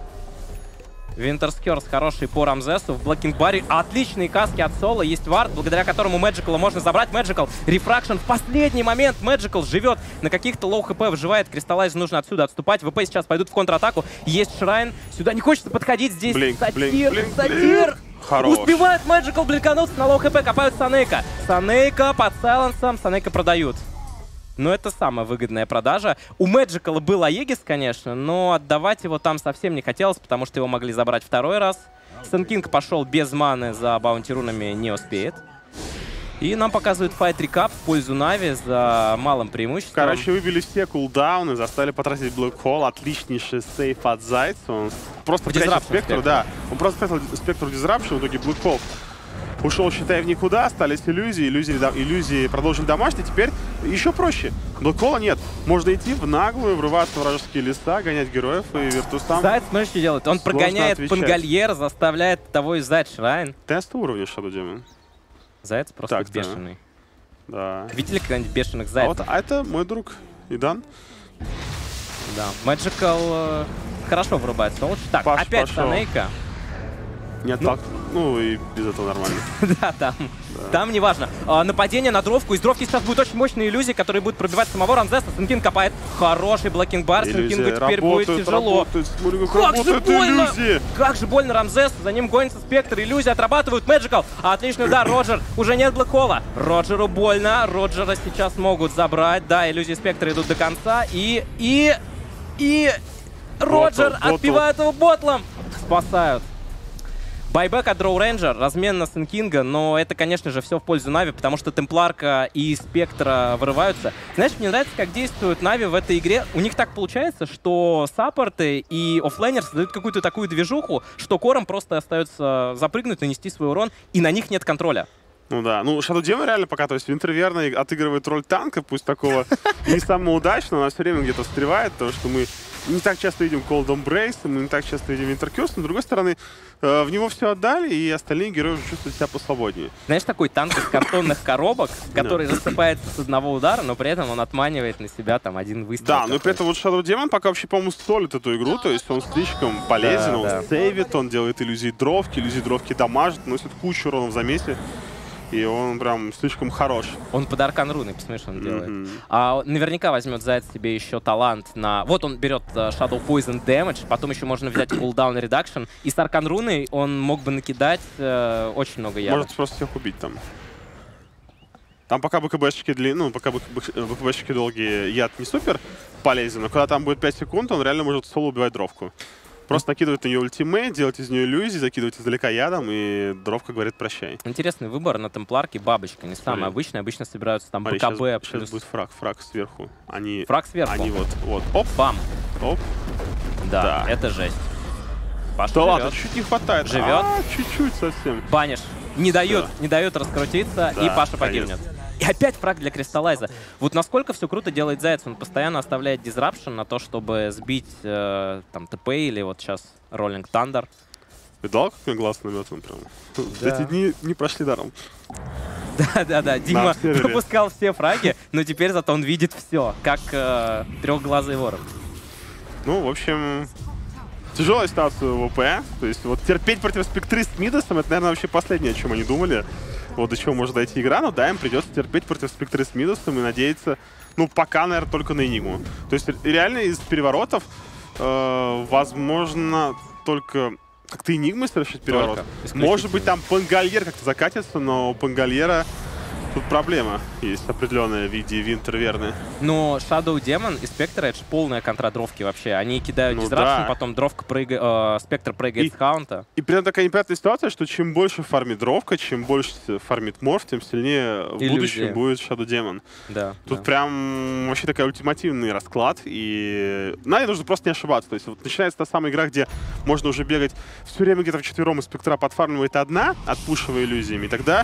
Винтерскерс хороший по Рамзесу. В блокинг-баре отличные каски от Соло. Есть вард, благодаря которому Мэджикала можно забрать. Мэджикал. Рефракшн в последний момент. Мэджикал живет на каких-то лоу хп, выживает. Кристаллайз нужно отсюда отступать. ВП сейчас пойдут в контратаку. Есть Шрайн. Сюда не хочется подходить. Здесь Блинк, Сатир. блинк, блинк, Сатир. Хорош. Успевает Мэджикал блинкануться на лоу хп. Копают Санейка. Санейка под Сайленсом. Санейка продают. Но это самая выгодная продажа. У Мэджикала был Аегис, конечно, но отдавать его там совсем не хотелось, потому что его могли забрать второй раз. Сенкинг пошел без маны за баунти-рунами, не успеет. И нам показывают файт рекап в пользу Нави за малым преимуществом. Короче, выбили все кулдауны, заставили потратить Black Hole. Отличнейший сейф от Зайца. Он просто прячет Спектру, да. Он просто спрятал Спектру Дизрапшн, в итоге Black Hole ушел, считай, в никуда, остались иллюзии, иллюзии, да, иллюзии продолжили домашний, теперь еще проще. Блэкхола нет. Можно идти в наглую, врываться в вражеские леса, гонять героев, и Виртус там... Заяц, смотри, что делает. Он прогоняет Пангальер, заставляет того издать Шрайн. Тест уровня Shadow Demon. Заяц просто Так, бешеный. Да. Видели когда-нибудь бешеных А зайцев? вот а это мой друг Идан. Да. Мэджикал э, хорошо вырубает Солч. Так, Паш опять пошел. Санейка. Нет, Ну. так. Ну и без этого нормально. Да, там. Там неважно. А, нападение на дровку. Из дровки сейчас будет очень мощная иллюзия, которая будет пробивать самого Рамзеса. Сенкин копает. Хороший блокинг-бар. Сенкингу теперь будет тяжело. Работают, смотри, как, Как же работают больно! иллюзии. Как же больно Рамзесу. За ним гонится Спектр. Иллюзии отрабатывают. Мэджикал. Отличный удар. Роджер. Уже нет Блэкхола. Роджеру больно. Роджера сейчас могут забрать. Да, иллюзии Спектра идут до конца. И... И... И... Роджер Ботл, отбивает его ботлом. Спасают. Байбек от Дроу Рейнджер, размен на Сенкинга, но это, конечно же, все в пользу Нави, потому что Темпларка и Спектра вырываются. Знаешь, мне нравится, как действуют Нави в этой игре. У них так получается, что саппорты и оффлейнер создают какую-то такую движуху, что кором просто остается запрыгнуть, нанести свой урон, и на них нет контроля. Ну да, ну Shadow Demon реально пока, то есть Винтер верно отыгрывает роль танка, пусть такого не самого удачного, но все время где-то встревает, потому что мы не так часто видим Cold Embrace, мы не так часто видим Winter Curse, но с другой стороны, э, в него все отдали, и остальные герои уже чувствуют себя посвободнее. Знаешь, такой танк из картонных коробок, который рассыпается с одного удара, но при этом он отманивает на себя там один выстрел. Да, но при этом вот Shadow Demon пока вообще, по-моему, солит эту игру, то есть он слишком полезен, Да, он да. сейвит, он делает иллюзии дровки, иллюзии дровки дамажит, носит кучу урона в замесе. И он прям слишком хорош. Он под аркан руны, посмотри, что он делает. Мгм. А наверняка возьмет Заяц себе еще талант на... Вот он берет э, Shadow Poison Damage, потом еще можно взять Cooldown Reduction. И с аркан руной он мог бы накидать э, очень много яда. Может просто всех убить там. Там пока БКБшки дли... ну, пока БКБшки долгие, яд не супер полезен, но когда там будет пять секунд, он реально может соло убивать дровку. Просто накидывает на нее ультимейт, делать из нее иллюзии, закидывать издалека ядом, и дровка говорит прощай. Интересный выбор на темпларке. Бабочка не самая Смотри. обычная. Обычно собираются там Смотри, БКБ сейчас, плюс... сейчас будет фраг, фраг сверху. Они, Фраг сверху. они вот, вот, оп, Бам. оп. Да, Да. это жесть. Паша Да живет. ладно, чуть не хватает. Живет. А, чуть-чуть совсем. Банишь. Не дают, Да. не дают раскрутиться, Да, и Паша конец. погибнет. И опять фраг для Кристаллайза. Вот насколько все круто делает Заяц. Он постоянно оставляет дизрапшн на то, чтобы сбить э, там ТП или вот сейчас Rolling Thunder. Видал, как мне глаз наметан прям? Да. Эти дни не прошли даром. Да-да-да, Дима обсервере. пропускал все фраги, но теперь зато он видит все, как э, трехглазый ворон. Ну, в общем, тяжелая ситуация в ВП. То есть вот терпеть против Спектры с Мидосом, это, наверное, вообще последнее, о чем они думали. Вот до чего может дойти игра, но да, им придется терпеть против Спектры с Мидосом и надеяться, ну, пока, наверное, только на Энигму. То есть реально из переворотов э, возможно только как-то Энигмой совершить переворот. Только, исключительно. Может быть, там Пангальер как-то закатится, но у Пангальера тут проблема есть определенная в виде Винтер верны. Но Shadow Demon и Spectre — это же полная контра дровки вообще. Они кидают Ну дизрапшн, да. потом дровка прыгает, э, Спектр прыгает И- с хаунта. И при этом такая неприятная ситуация, что чем больше фармит дровка, чем больше фармит морф, тем сильнее в Иллюзия. будущем будет Shadow Demon. Да, Тут да. прям вообще такой ультимативный расклад, и Нави нужно просто не ошибаться. То есть вот начинается та самая игра, где можно уже бегать все время где-то вчетвером, и Спектра подфармливает одна, отпушивая иллюзиями, и тогда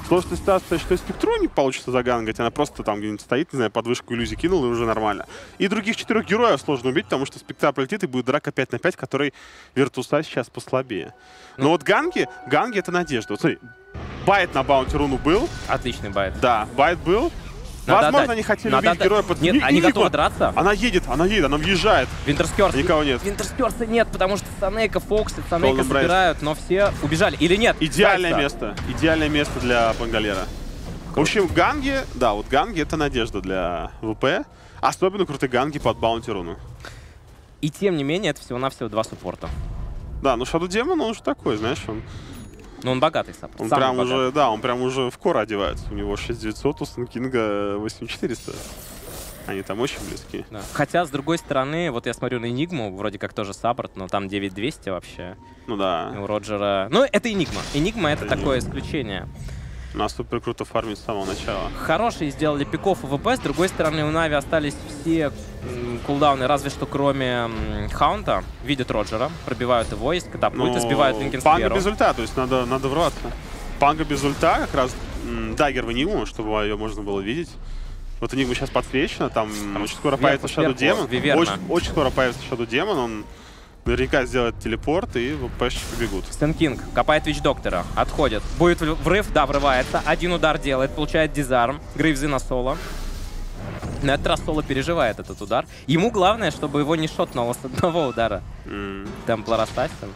Сложная ситуация, что и спектру не получится загангать, она просто там где-нибудь стоит, не знаю, под вышку иллюзий кинула, и уже нормально. И других четырех героев сложно убить, потому что спектра пролетит, и будет драка пять на пять, который Virtus.a сейчас послабее. Но ну, вот ганги, ганги это надежда. Вот смотри, байт на баунти руну был. Отличный байт. Да, байт был. Надо Возможно, отдать. они хотели Надо убить отдать. героя под... Нет, Не, они не готовы никто. драться. Она едет, она едет, она въезжает. Винтерскерс. Никого нет. Винтерскерса нет, потому что Санейка, Фоксы, Санейка Golden Breast. собирают, но все убежали. Или нет? Идеальное Зайца. место. Идеальное место для Пангалера. В общем, ганги, да, вот ганги это надежда для ВП. Особенно крутые ганги под баунти руну. И тем не менее, это всего-навсего два суппорта. Да, ну Shadow Demon, он уже такой, знаешь, он... Но он богатый саппорт. Он самый прям богатый. уже, да, он прям уже в кор одевается. У него шесть девятьсот, у Сан-Кинга восемь четыреста. Они там очень близки. Да. Хотя, с другой стороны, вот я смотрю на Энигму, вроде как тоже саппорт, но там девять двести вообще. Ну да. У Роджера... Ну, это Энигма. Энигма — это Это такое Энигма. исключение. Нас супер круто фармить с самого начала. Хорошие сделали пиков и ВП. С другой стороны, у Нави остались все м, кулдауны, разве что кроме м, Хаунта. Видят Роджера, пробивают его, есть катапульты, сбивают Линкен Панга Сферу. без ульта, то есть надо, надо врываться. Панга без ульта, как раз м, даггер в Энигму, чтобы ее можно было видеть. Вот Энигма сейчас подсвечена, там, Там очень скоро сверху, появится Shadow сверху, Demon. Виверна. Очень, очень скоро появится Shadow Demon, он наверняка сделает телепорт, и ВПшечки побегут. Стэн Кинг копает Вич Доктора, отходит. Будет врыв, да, врывается. Один удар делает, получает дизарм. Грейвзы на соло. На этот раз соло переживает этот удар. Ему главное, чтобы его не шотнуло с одного удара. М, Темплар Ассасин.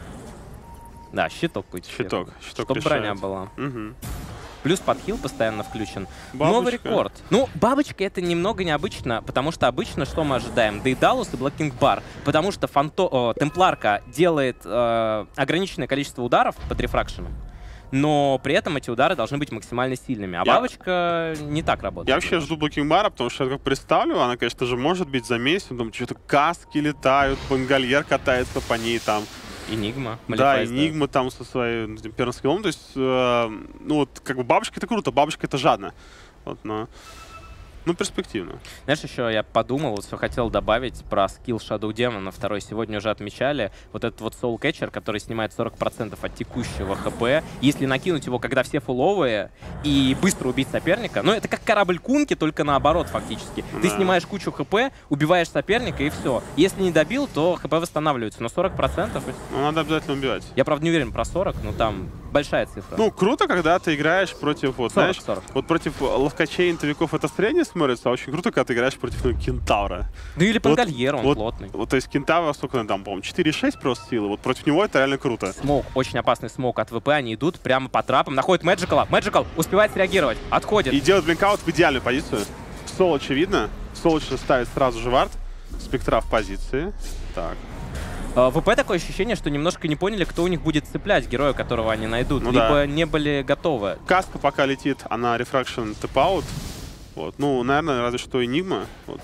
Да, щиток какой-то. Щиток, щиток Чтобы броня решает. была. Мгм. Плюс подхил постоянно включен. Бабочка. Новый рекорд. Ну, бабочка это немного необычно, потому что обычно что мы ожидаем? Дейдалус и Блэккинг Бар. Потому что фанто... о, Темпларка делает э, ограниченное количество ударов под рефракшеном, но при этом эти удары должны быть максимально сильными. А Я- бабочка не так работает. Я вообще жду Блокинг Бара, потому что я как представлю, она, конечно же, может бить за месяц, там что-то каски летают, Пангальер катается по ней там. Энигма. Да, Малефайс, Энигма там со своим этим первым скиллом. То есть, э, ну вот, как бы бабочка это круто, бабочка это жадно. Вот, но, ну, перспективно. Знаешь, еще я подумал, вот все хотел добавить про скилл Shadow Demon второй. Сегодня уже отмечали. Вот этот вот Soul Catcher, который снимает сорок процентов от текущего хп. Если накинуть его, когда все фуловые, и быстро убить соперника, ну это как корабль Кунки, только наоборот фактически. Ты Да. снимаешь кучу хп, убиваешь соперника и все. Если не добил, то хп восстанавливается. Но сорок процентов... Ну, надо обязательно убивать. Я, правда, не уверен про сорок, но там большая цифра. Ну, круто, когда ты играешь против, вот, сорок, знаешь, сорок. вот против ловкачей и интовиков это средне смотрится, а очень круто, когда ты играешь против ну, кентавра. Ну или вот- Пангальер, он вот- плотный. Вот, то есть кентавра, сколько он там, по-моему, четыре шесть просто силы, вот против него это реально круто. Смоук, очень опасный смоук от ВП, они идут прямо по трапам, находят Мэджикала, Мэджикал успевает среагировать, отходит. И делает блинкаут в идеальную позицию. Сол очевидно, Сол ставит сразу же вард, Спектра в позиции. Так. Э, ВП такое ощущение, что немножко не поняли, кто у них будет цеплять героя, которого они найдут, Ну либо да. не были готовы. Каска пока летит, она рефракшн тэп-аут. Вот. Ну, наверное, разве что Энигма. Вот.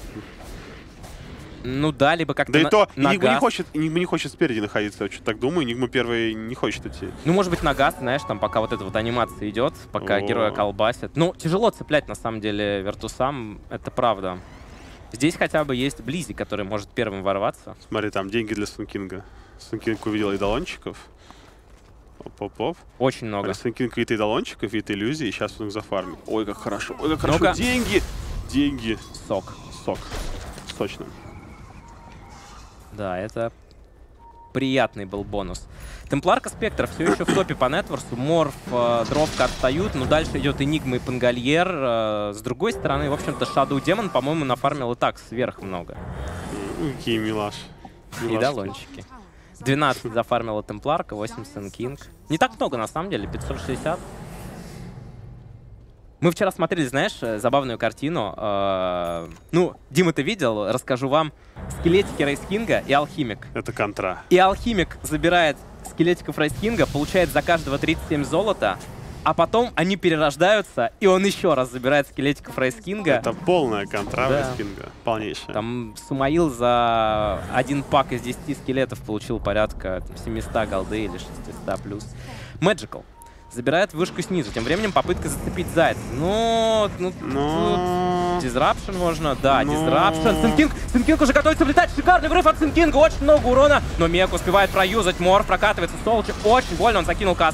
Ну да, либо как-то Да и на- то, на Энигма не газ. хочет, Энигма не хочет спереди находиться, я что-то так думаю. Энигма первый не хочет идти. Ну, может быть, на газ, знаешь, там пока вот эта вот анимация идет, пока О. героя колбасит. Ну, тяжело цеплять, на самом деле, Виртусам, это правда. Здесь хотя бы есть Близи, который может первым ворваться. Смотри, там деньги для Сункинга. Сункинг увидел идолончиков. Оп-оп-оп. Очень много. Сункинг видит идолончиков, видит иллюзии, и сейчас он их зафармит. Ой, как хорошо, ой, как хорошо. Ну-ка. Деньги! Деньги. Сок. Сок. Сочно. Да, это приятный был бонус. Темпларка Спектр все еще в топе по нетворсу. Морф, э, Дровка отстают, но дальше идет Энигма и Пангальер. Э, с другой стороны, в общем-то, Shadow Demon, по-моему, нафармил и так сверх много. М, Какие милаш. И долончики. двенадцать зафармила Темпларка, восемь Сэн Кинг. Не так много, на самом деле, пятьсот шестьдесят. Мы вчера смотрели, знаешь, э, забавную картину. Э, ну, Дима, ты видел? Расскажу вам. Скелетики Рейс Кинга и Алхимик. Это контра. И Алхимик забирает скелетиков Рейс Кинга, получает за каждого тридцать семь золота, а потом они перерождаются, и он еще раз забирает скелетиков Рейс Кинга. Это полная контра Да. Рейскинга. Полнейшая. Там Сумаил за один пак из десяти скелетов получил порядка там, семьсот голды или шестьсот плюс. Magical забирает вышку снизу. Тем временем попытка зацепить Зайца. Ну, ну, Но... тут Дизрапшн можно, да, Но- Дизрапшн. Синкинг, Синкинг уже готовится влетать. Шикарный врыв от Синкинга, очень много урона. Но Мек успевает проюзать. Морф прокатывается. Солчи очень больно, он закинул каски.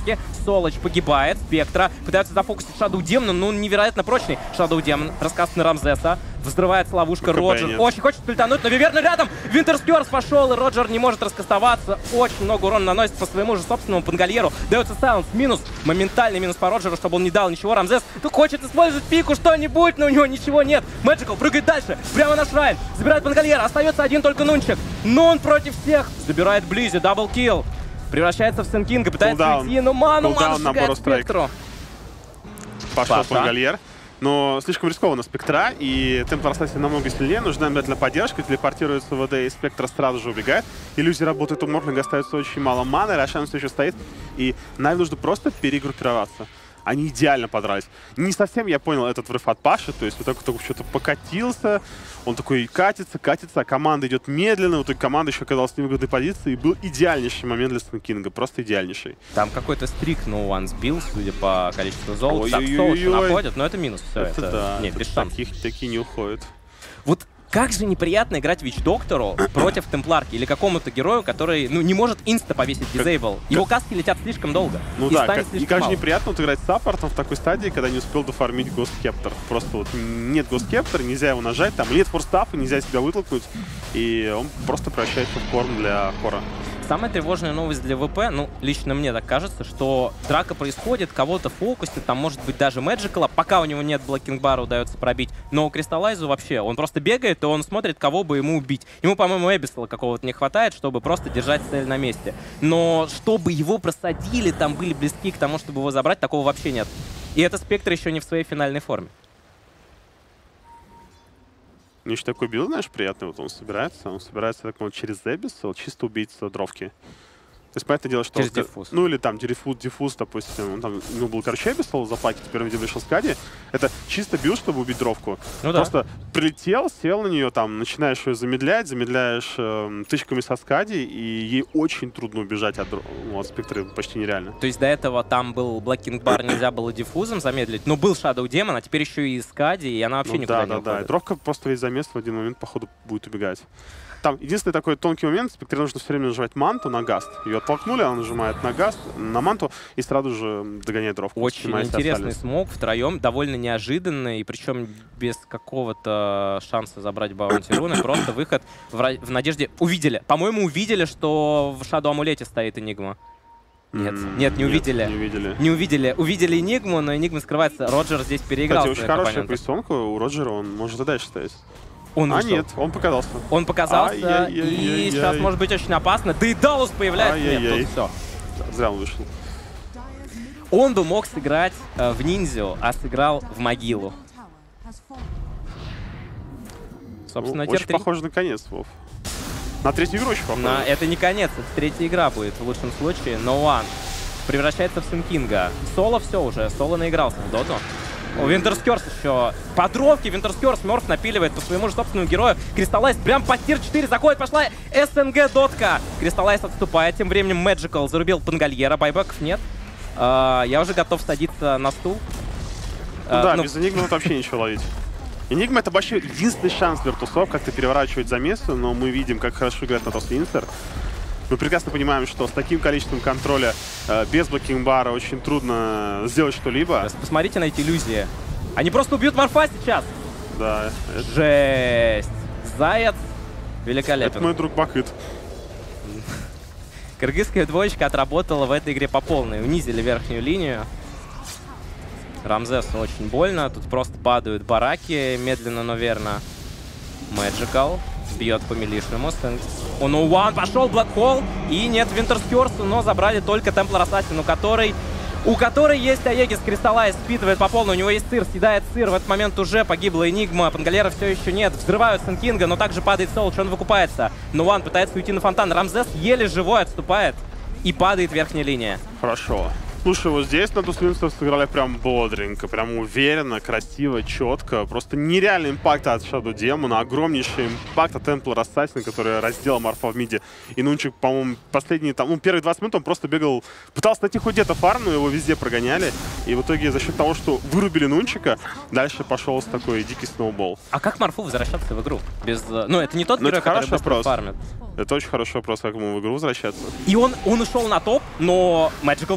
Солоч погибает. Спектра пытаются зафокусить Shadow Demon, но он невероятно прочный. Shadow Demon раскаст на Рамзеса. Взрывается ловушка Роджер. нет. Очень хочет ультануть, но Виверна рядом. Винтерскёрс пошел, и Роджер не может раскастоваться. Очень много урона наносит по своему же собственному Пангальеру. Дается Сайленс. Минус. Моментальный минус по Роджеру, чтобы он не дал ничего. Рамзес ну, хочет использовать пику, что-нибудь, но у него ничего нет. Мэджикал прыгает дальше. Прямо на Шрайн. Забирает Пангальера. Остается один только Нунчик. Но он против всех. Забирает Близи. Даблкилл. Превращается в Сенкинга. Пытается Кулдаун. уйти, но ману, Кулдаун ману на сжигает Борос Страйк. Спектру. Пошел Паша. Пангальер. Но слишком рискованно Спектра, и Темплар Ассасин намного сильнее, нужна обязательно поддержка, телепортируется ВД, и Спектра сразу же убегает. Иллюзия работает, у Мортлинга остается очень мало маны, Рошан все еще стоит, и Нави нужно просто перегруппироваться. Они идеально подрались. Не совсем я понял этот врыв от Паши, то есть вот так вот что-то покатился, он такой катится, катится, а команда идет медленно, вот и команда еще оказалась в невыгодной позиции, и был идеальнейший момент для Снэкинга, просто идеальнейший. Там какой-то стрик No One сбил, судя по количеству золота. Так, Ой-ой-ой-ой. Солочи находят, но это минус. Все, Это, это, да, нет, это без шансов. таких, такие не уходят. Вот как же неприятно играть Вич-доктору против Темпларки или какому-то герою, который ну, не может инста повесить дизейбл. Его каски летят слишком долго. Ну и да, станет как, и слишком как же мало. неприятно вот играть с саппортом в такой стадии, когда не успел дофармить Госкептор. Просто вот нет Госкептора, нельзя его нажать, там лет форстаф, и нельзя себя вытолкнуть, и он просто превращается в корм для хора. Самая тревожная новость для ВП, ну, лично мне так кажется, что драка происходит, кого-то фокусит, там может быть даже Мэджикала, пока у него нет блокинг-бара, удается пробить, но у Кристаллайзу вообще, он просто бегает, и он смотрит, кого бы ему убить. Ему, по-моему, Эбисала какого-то не хватает, чтобы просто держать цель на месте. Но чтобы его просадили, там были близки к тому, чтобы его забрать, такого вообще нет. И это Спектр еще не в своей финальной форме. Мне еще такой билд, знаешь, приятный, вот он собирается, он собирается так вот через Эбисал, чисто убить дровки. То есть, понятное дело, что... Через он, диффуз. Ну, или там диффуз, диффуз, допустим, он там, ну, был, короче, Эбисал запаки, теперь он, видимо, решил скади. Это чисто билд, чтобы убить дровку. Ну да. Просто прилетел, сел на нее, там, начинаешь ее замедлять, замедляешь э, тычками со скади, и ей очень трудно убежать от, ну, от Спектра, почти нереально. То есть до этого там был блокинг-бар, нельзя было диффузом замедлить, но был Shadow Demon, а теперь еще и Скади, и она вообще Ну, никуда да, не да, уходит. да. И дровка просто весь замес в один момент, походу, будет убегать. Там единственный такой тонкий момент, Спектре нужно все время нажимать манту на гаст. Ее оттолкнули, она нажимает на гаст, на манту и сразу же догоняет дровку. Очень снимает все интересный остальные. смог втроем, довольно неожиданный, и причем без какого-то шанса забрать баунти руны, просто выход в, ра- в надежде... Увидели, по-моему, увидели, что в Shadow Амулете стоит Энигма. Нет, М, нет, не увидели. Не увидели. Не увидели. Увидели Энигму, но Энигма скрывается. Роджер здесь переиграл Кстати, очень своих хорошая оппонентов. прессонка у Роджера, он может и дальше стоять. Он А вышел. нет, он показался. Он показался, Ай-яй-яй-яй-яй. и сейчас может быть очень опасно. Да и Даллас появляется. Нет, Ай-яй-яй. тут все. Зря он вышел. Он бы мог сыграть э, в ниндзю, а сыграл в могилу. Собственно, Ну, очень тир-три. похоже на конец, Вов. На третью игру очень похоже. На... Это не конец, это третья игра будет в лучшем случае. No One превращается в Сенкинга. Соло все уже, Соло наигрался в доту. У Винтерскёрс еще по дровке. Винтерскёрс мертв напиливает по своему же собственному герою. Кристаллайз прям по тир четыре заходит. Пошла СНГ дотка. Кристаллайз отступает. Тем временем Мэджикал зарубил Пангальера. Байбеков нет. А, я уже готов садиться на стул. Ну А, да, ну, без Энигмы тут вообще ничего ловить. Энигма — это вообще единственный шанс Виртусов как-то переворачивать замесы, но мы видим, как хорошо играет на Тослинстер. Мы прекрасно понимаем, что с таким количеством контроля э, без блокинг-бара очень трудно сделать что-либо. Посмотрите на эти иллюзии. Они просто убьют Марфа сейчас. Да, это, Жесть. Заяц это великолепен. мой друг Бакыт. Кыргызская двоечка отработала в этой игре по полной. Унизили верхнюю линию. Рамзесу очень больно. Тут просто падают бараки. Медленно, но верно. Мэджикал бьет по милишному. Он у One пошел, Блэкхолл. И нет Винтерскёрсу, но забрали только Темплар Ассасин, у которой... У которой есть Аегис. Кристаллайз впитывает по полной. У него есть сыр, съедает сыр. В этот момент уже погибла Энигма. Пангалера все еще нет. Взрывают Сенкинга, но также падает Солч. Он выкупается. Но One пытается уйти на фонтан. Рамзес еле живой отступает. И падает верхняя линия. Хорошо. Слушай, вот здесь на Туслинцев сыграли прям бодренько, прям уверенно, красиво, четко. Просто нереальный импакт от Shadow Demon, огромнейший импакт от Templar Assassin, который раздел Марфа в миде. И Нунчик, по-моему, последние, там, ну, первые двадцать минут он просто бегал, пытался найти хоть где-то фарм, но его везде прогоняли. И в итоге за счет того, что вырубили Нунчика, дальше пошел с такой дикий сноубол. А как Марфу возвращаться в игру? Без... Ну, это не тот Ну, герой, это который хороший быстро вопрос. фармит. Это очень хороший вопрос, как ему в игру возвращаться. И он, он ушел на топ, но Magical пришел за ним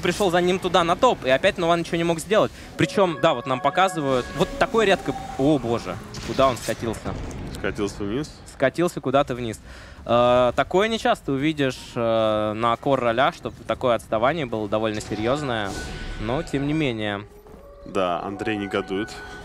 ним туда, на топ, и опять Нова ничего не мог сделать. Причем, да, вот нам показывают, вот такое редко... О, боже, куда он скатился? Скатился вниз. Скатился куда-то вниз. Э, такое не часто увидишь э, на кор-ролях, чтобы такое отставание было довольно серьезное, но тем не менее. Да, Андрей негодует.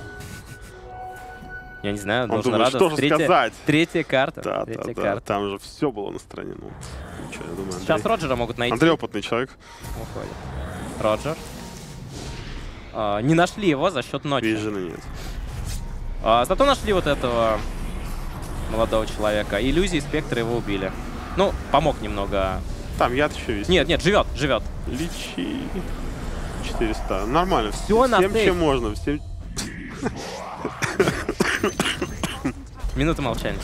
Я не знаю, Он должен думает, радоваться. что же Третья, сказать. третья карта. Да, третья да, карта. да. Там же все было на стороне. Ну, ничего, я думаю, Андрей... Сейчас Роджера могут найти. Андрей опытный человек. Уходит. Роджер. А, не нашли его за счет ночи. Вижена нет. А, зато нашли вот этого молодого человека. Иллюзии Спектра его убили. Ну, помог немного. Там яд еще есть. Нет, нет, живет, живет. Лечи. четыреста. Нормально. Всё на всем, сейф. чем можно. Всем... Минута молчания.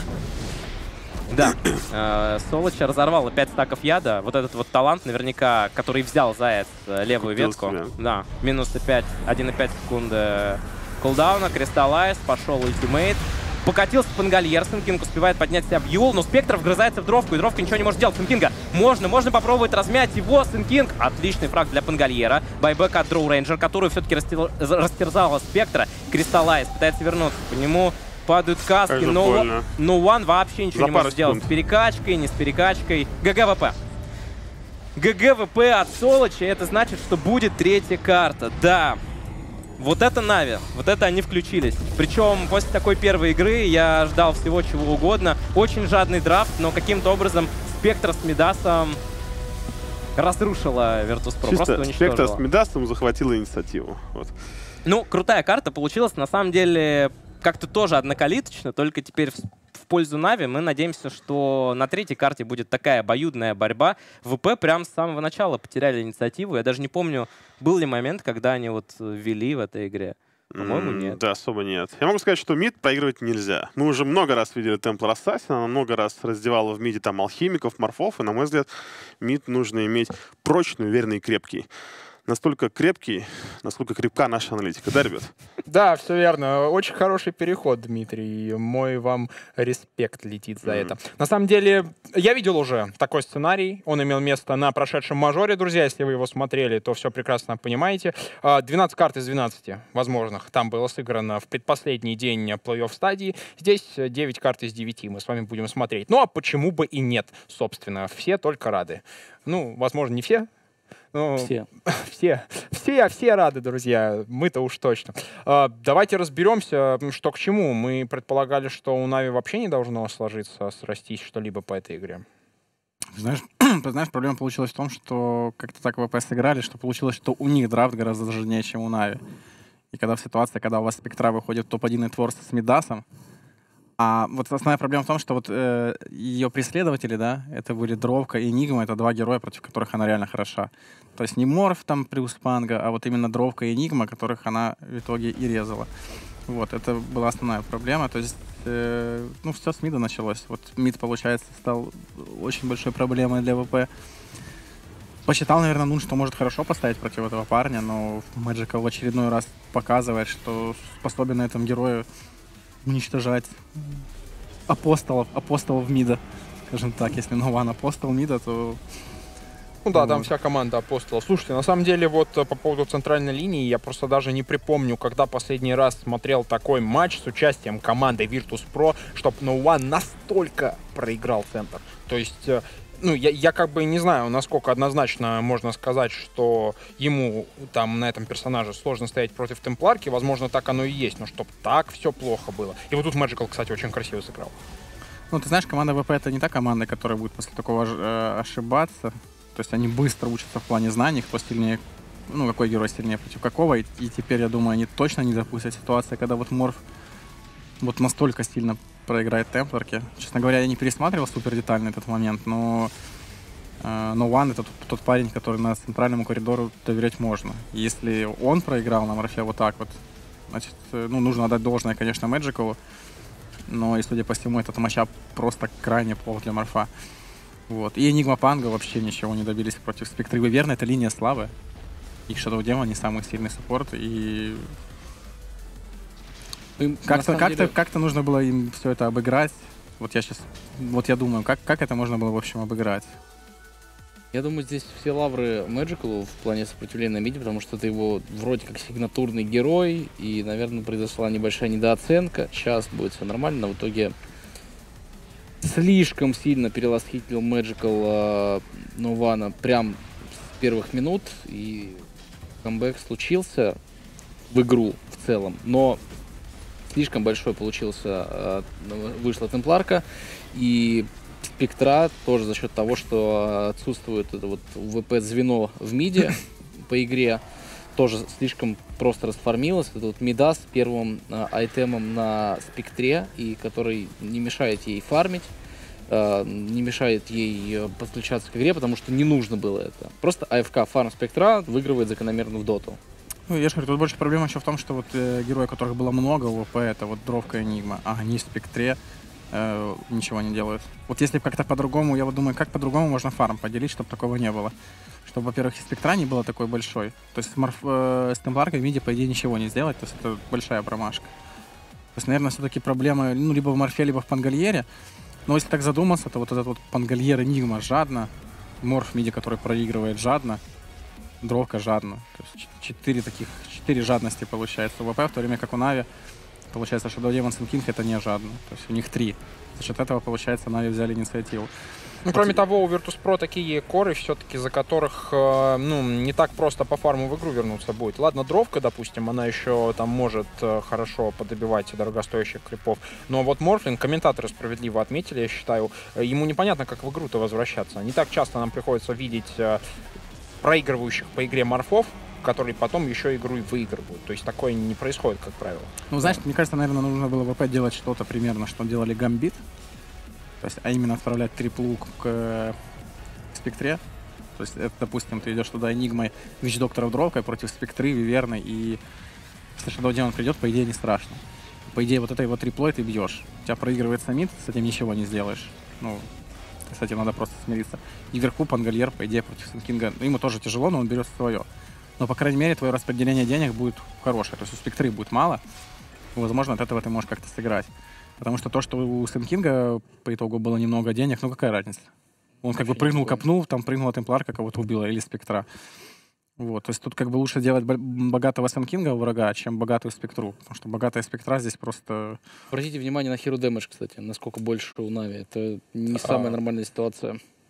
Да, э, Солоча разорвал пять стаков яда. Вот этот вот талант, наверняка, который взял Заяц э, левую Купил ветку. себя. Да, минус пять, один и пять секунды кулдауна. Кристаллайз, пошел ультимейт. Покатился Пангальер, Сенкинг успевает поднять себя Бьюл, но Спектр вгрызается в дровку, и дровка ничего не может сделать. Сенкинга можно, можно попробовать размять его. Сенкинг, отличный фраг для Пангальера. Байбек от Дроу Рейнджер, которую все-таки растерзала Спектра. Кристаллайз пытается вернуться по нему. Падают каски, но Ноуан вообще ничего За не может пару сделать. секунд. С перекачкой, не с перекачкой. ГГВП. ГГВП от Солоча, это значит, что будет третья карта. Да. Вот это Нави, вот это они включились. Причем после такой первой игры я ждал всего чего угодно. Очень жадный драфт, но каким-то образом Спектр с Мидасом разрушила Virtus.pro, просто Чисто уничтожила. Спектр с Мидасом захватила инициативу. Вот. Ну, крутая карта получилась. На самом деле, как-то тоже однокалиточно, только теперь в, в пользу Нави. Мы надеемся, что на третьей карте будет такая обоюдная борьба. ВП прям с самого начала потеряли инициативу. Я даже не помню, был ли момент, когда они вот ввели в этой игре. По-моему, М, нет. Да, особо нет. Я могу сказать, что мид проигрывать нельзя. Мы уже много раз видели Темплар Ассасина, она много раз раздевала в миде там алхимиков, морфов, и, на мой взгляд, мид нужно иметь прочный, уверенный и крепкий. Настолько крепкий, насколько крепка наша аналитика. Да, ребят? Да, все верно. Очень хороший переход, Дмитрий. Мой вам респект летит за Мгм. это. На самом деле, я видел уже такой сценарий. Он имел место на прошедшем мажоре, друзья. Если вы его смотрели, то все прекрасно понимаете. А, двенадцать карт из двенадцати возможных там было сыграно в предпоследний день плей-офф стадии. Здесь девять карт из девяти мы с вами будем смотреть. Ну, а почему бы и нет, собственно. Все только рады. Ну, возможно, не все. Ну, Все. все, все, все рады, друзья. Мы-то уж точно. А, давайте разберемся, что к чему. Мы предполагали, что у Нави вообще не должно сложиться, срастись что-либо по этой игре. Знаешь, ты знаешь, проблема получилась в том, что как-то так ВП сыграли, что получилось, что у них драфт гораздо сложнее, чем у Нави. И когда в ситуации, когда у вас Спектра выходит топ один и Творс с Мидасом, а вот основная проблема в том, что вот э, ее преследователи, да, это были Дровка и Энигма, это два героя, против которых она реально хороша. То есть не Морф там плюс Панга, а вот именно Дровка и Энигма, которых она в итоге и резала. Вот, это была основная проблема. То есть, э, ну, все с мида началось. Вот мид, получается, стал очень большой проблемой для ВП. Посчитал, наверное, Нун, что может хорошо поставить против этого парня, но Magical в очередной раз показывает, что способен на этом герою уничтожать апостолов, апостолов мида, скажем так. Если Нован апостол мида, то... Ну да, там Вот. вся команда апостола. Слушайте, на самом деле, вот э, по поводу центральной линии, я просто даже не припомню, когда последний раз смотрел такой матч с участием команды Virtus.pro, чтобы Ноуан настолько проиграл центр. То есть... э, Ну, я, я как бы не знаю, насколько однозначно можно сказать, что ему там на этом персонаже сложно стоять против Темпларки. Возможно, так оно и есть, но чтобы так все плохо было. И вот тут Magical, кстати, очень красиво сыграл. Ну, ты знаешь, команда ВП — это не та команда, которая будет после такого э, ошибаться. То есть они быстро учатся в плане знаний, кто сильнее, ну, какой герой сильнее против какого. И, и теперь, я думаю, они точно не допустят ситуации, когда вот Морф вот настолько сильно проиграет Темпларке. Честно говоря, я не пересматривал супер детально этот момент, но э, No One — это тот, тот парень, который на центральному коридору доверять можно. Если он проиграл на Морфе вот так вот, значит, э, ну, нужно отдать должное, конечно, Мэджикалу, но, и, судя по всему, этот матчап просто крайне плох для Морфа. Вот. И Энигма Панга вообще ничего не добились против Спектры. Вы верно, это линия славы. Их Shadow Demon не самый сильный саппорт, и Им, на как-то, самом как-то, деле, как-то нужно было им все это обыграть. Вот я сейчас, вот я думаю, как, как это можно было, в общем, обыграть? Я думаю, здесь все лавры Мэджикалу в плане сопротивления на миде, потому что это его вроде как сигнатурный герой, и, наверное, произошла небольшая недооценка. Сейчас будет все нормально, но в итоге слишком сильно перелосхитил Мэджикал э, Нувана прям с первых минут, и камбэк случился в игру в целом, но слишком большой получился, э, вышла темпларка, и Спектра тоже за счет того, что отсутствует это вот ВП-звено в миде по игре, тоже слишком просто расформилось. Это вот мида с первым э, айтемом на Спектре, и который не мешает ей фармить, э, не мешает ей э, подключаться к игре, потому что не нужно было это. Просто АФК фарм Спектра выигрывает закономерно в доту. Ну, я же говорю, тут больше проблема еще в том, что вот э, герои, которых было много у ВП, это вот Дровка и Энигма, а они в Спектре э, ничего не делают. Вот если бы как-то по-другому, я вот думаю, как по-другому можно фарм поделить, чтобы такого не было. Чтобы, во-первых, и Спектра не было такой большой. То есть морф, э, с темпларкой в миде, по идее, ничего не сделать, то есть это большая промашка. То есть, наверное, все-таки проблемы, ну, либо в Морфе, либо в Пангольере. Но если так задуматься, то вот этот вот Пангольер Энигма жадно, Морф в миде, который проигрывает жадно, Дровка жадно. То есть четыре таких, четыре жадности получается у ВП, в то время как у Нави получается, что Shadow Demons и King это не жадно. То есть у них три. За счет этого, получается, Нави взяли инициативу. Ну, кроме того, у Virtus.pro такие коры, все-таки, за которых, э, ну, не так просто по фарму в игру вернуться будет. Ладно, Дровка, допустим, она еще там может э, хорошо подобивать дорогостоящих крипов. Но вот Морфлинг, комментаторы справедливо отметили, я считаю, э, ему непонятно, как в игру-то возвращаться. Не так часто нам приходится видеть э, проигрывающих по игре морфов, которые потом еще игру и выигрывают. То есть такое не происходит, как правило. Ну, знаешь, мне кажется, наверное, нужно было ВП делать что-то примерно, что делали Гамбит. То есть, а именно отправлять триплу к, к Спектре. То есть, это, допустим, ты идешь туда Энигмой, Вич-докторов Дровкой против Спектры, Виверны, и если Shadow Demon придет, по идее, не страшно. По идее, вот этой вот триплой ты бьешь. У тебя проигрывает самит, с этим ничего не сделаешь. Ну, с этим надо просто смириться. И вверху Пангольер, по идее, против Сенкинга. Ну, ему тоже тяжело, но он берет свое. Но, по крайней мере, твое распределение денег будет хорошее. То есть у Спектры будет мало. Возможно, от этого ты можешь как-то сыграть. Потому что то, что у Сенкинга по итогу было немного денег, ну какая разница? Он как бы прыгнул, копнул, там прыгнула темпларка, кого-то убила, или Спектра. Вот, то есть тут как бы лучше делать богатого Сенкинга у врага, чем богатую Спектру. Потому что богатая Спектра здесь просто... Обратите внимание на Hero Damage, кстати, насколько больше у Нави. Это не самая А... нормальная ситуация.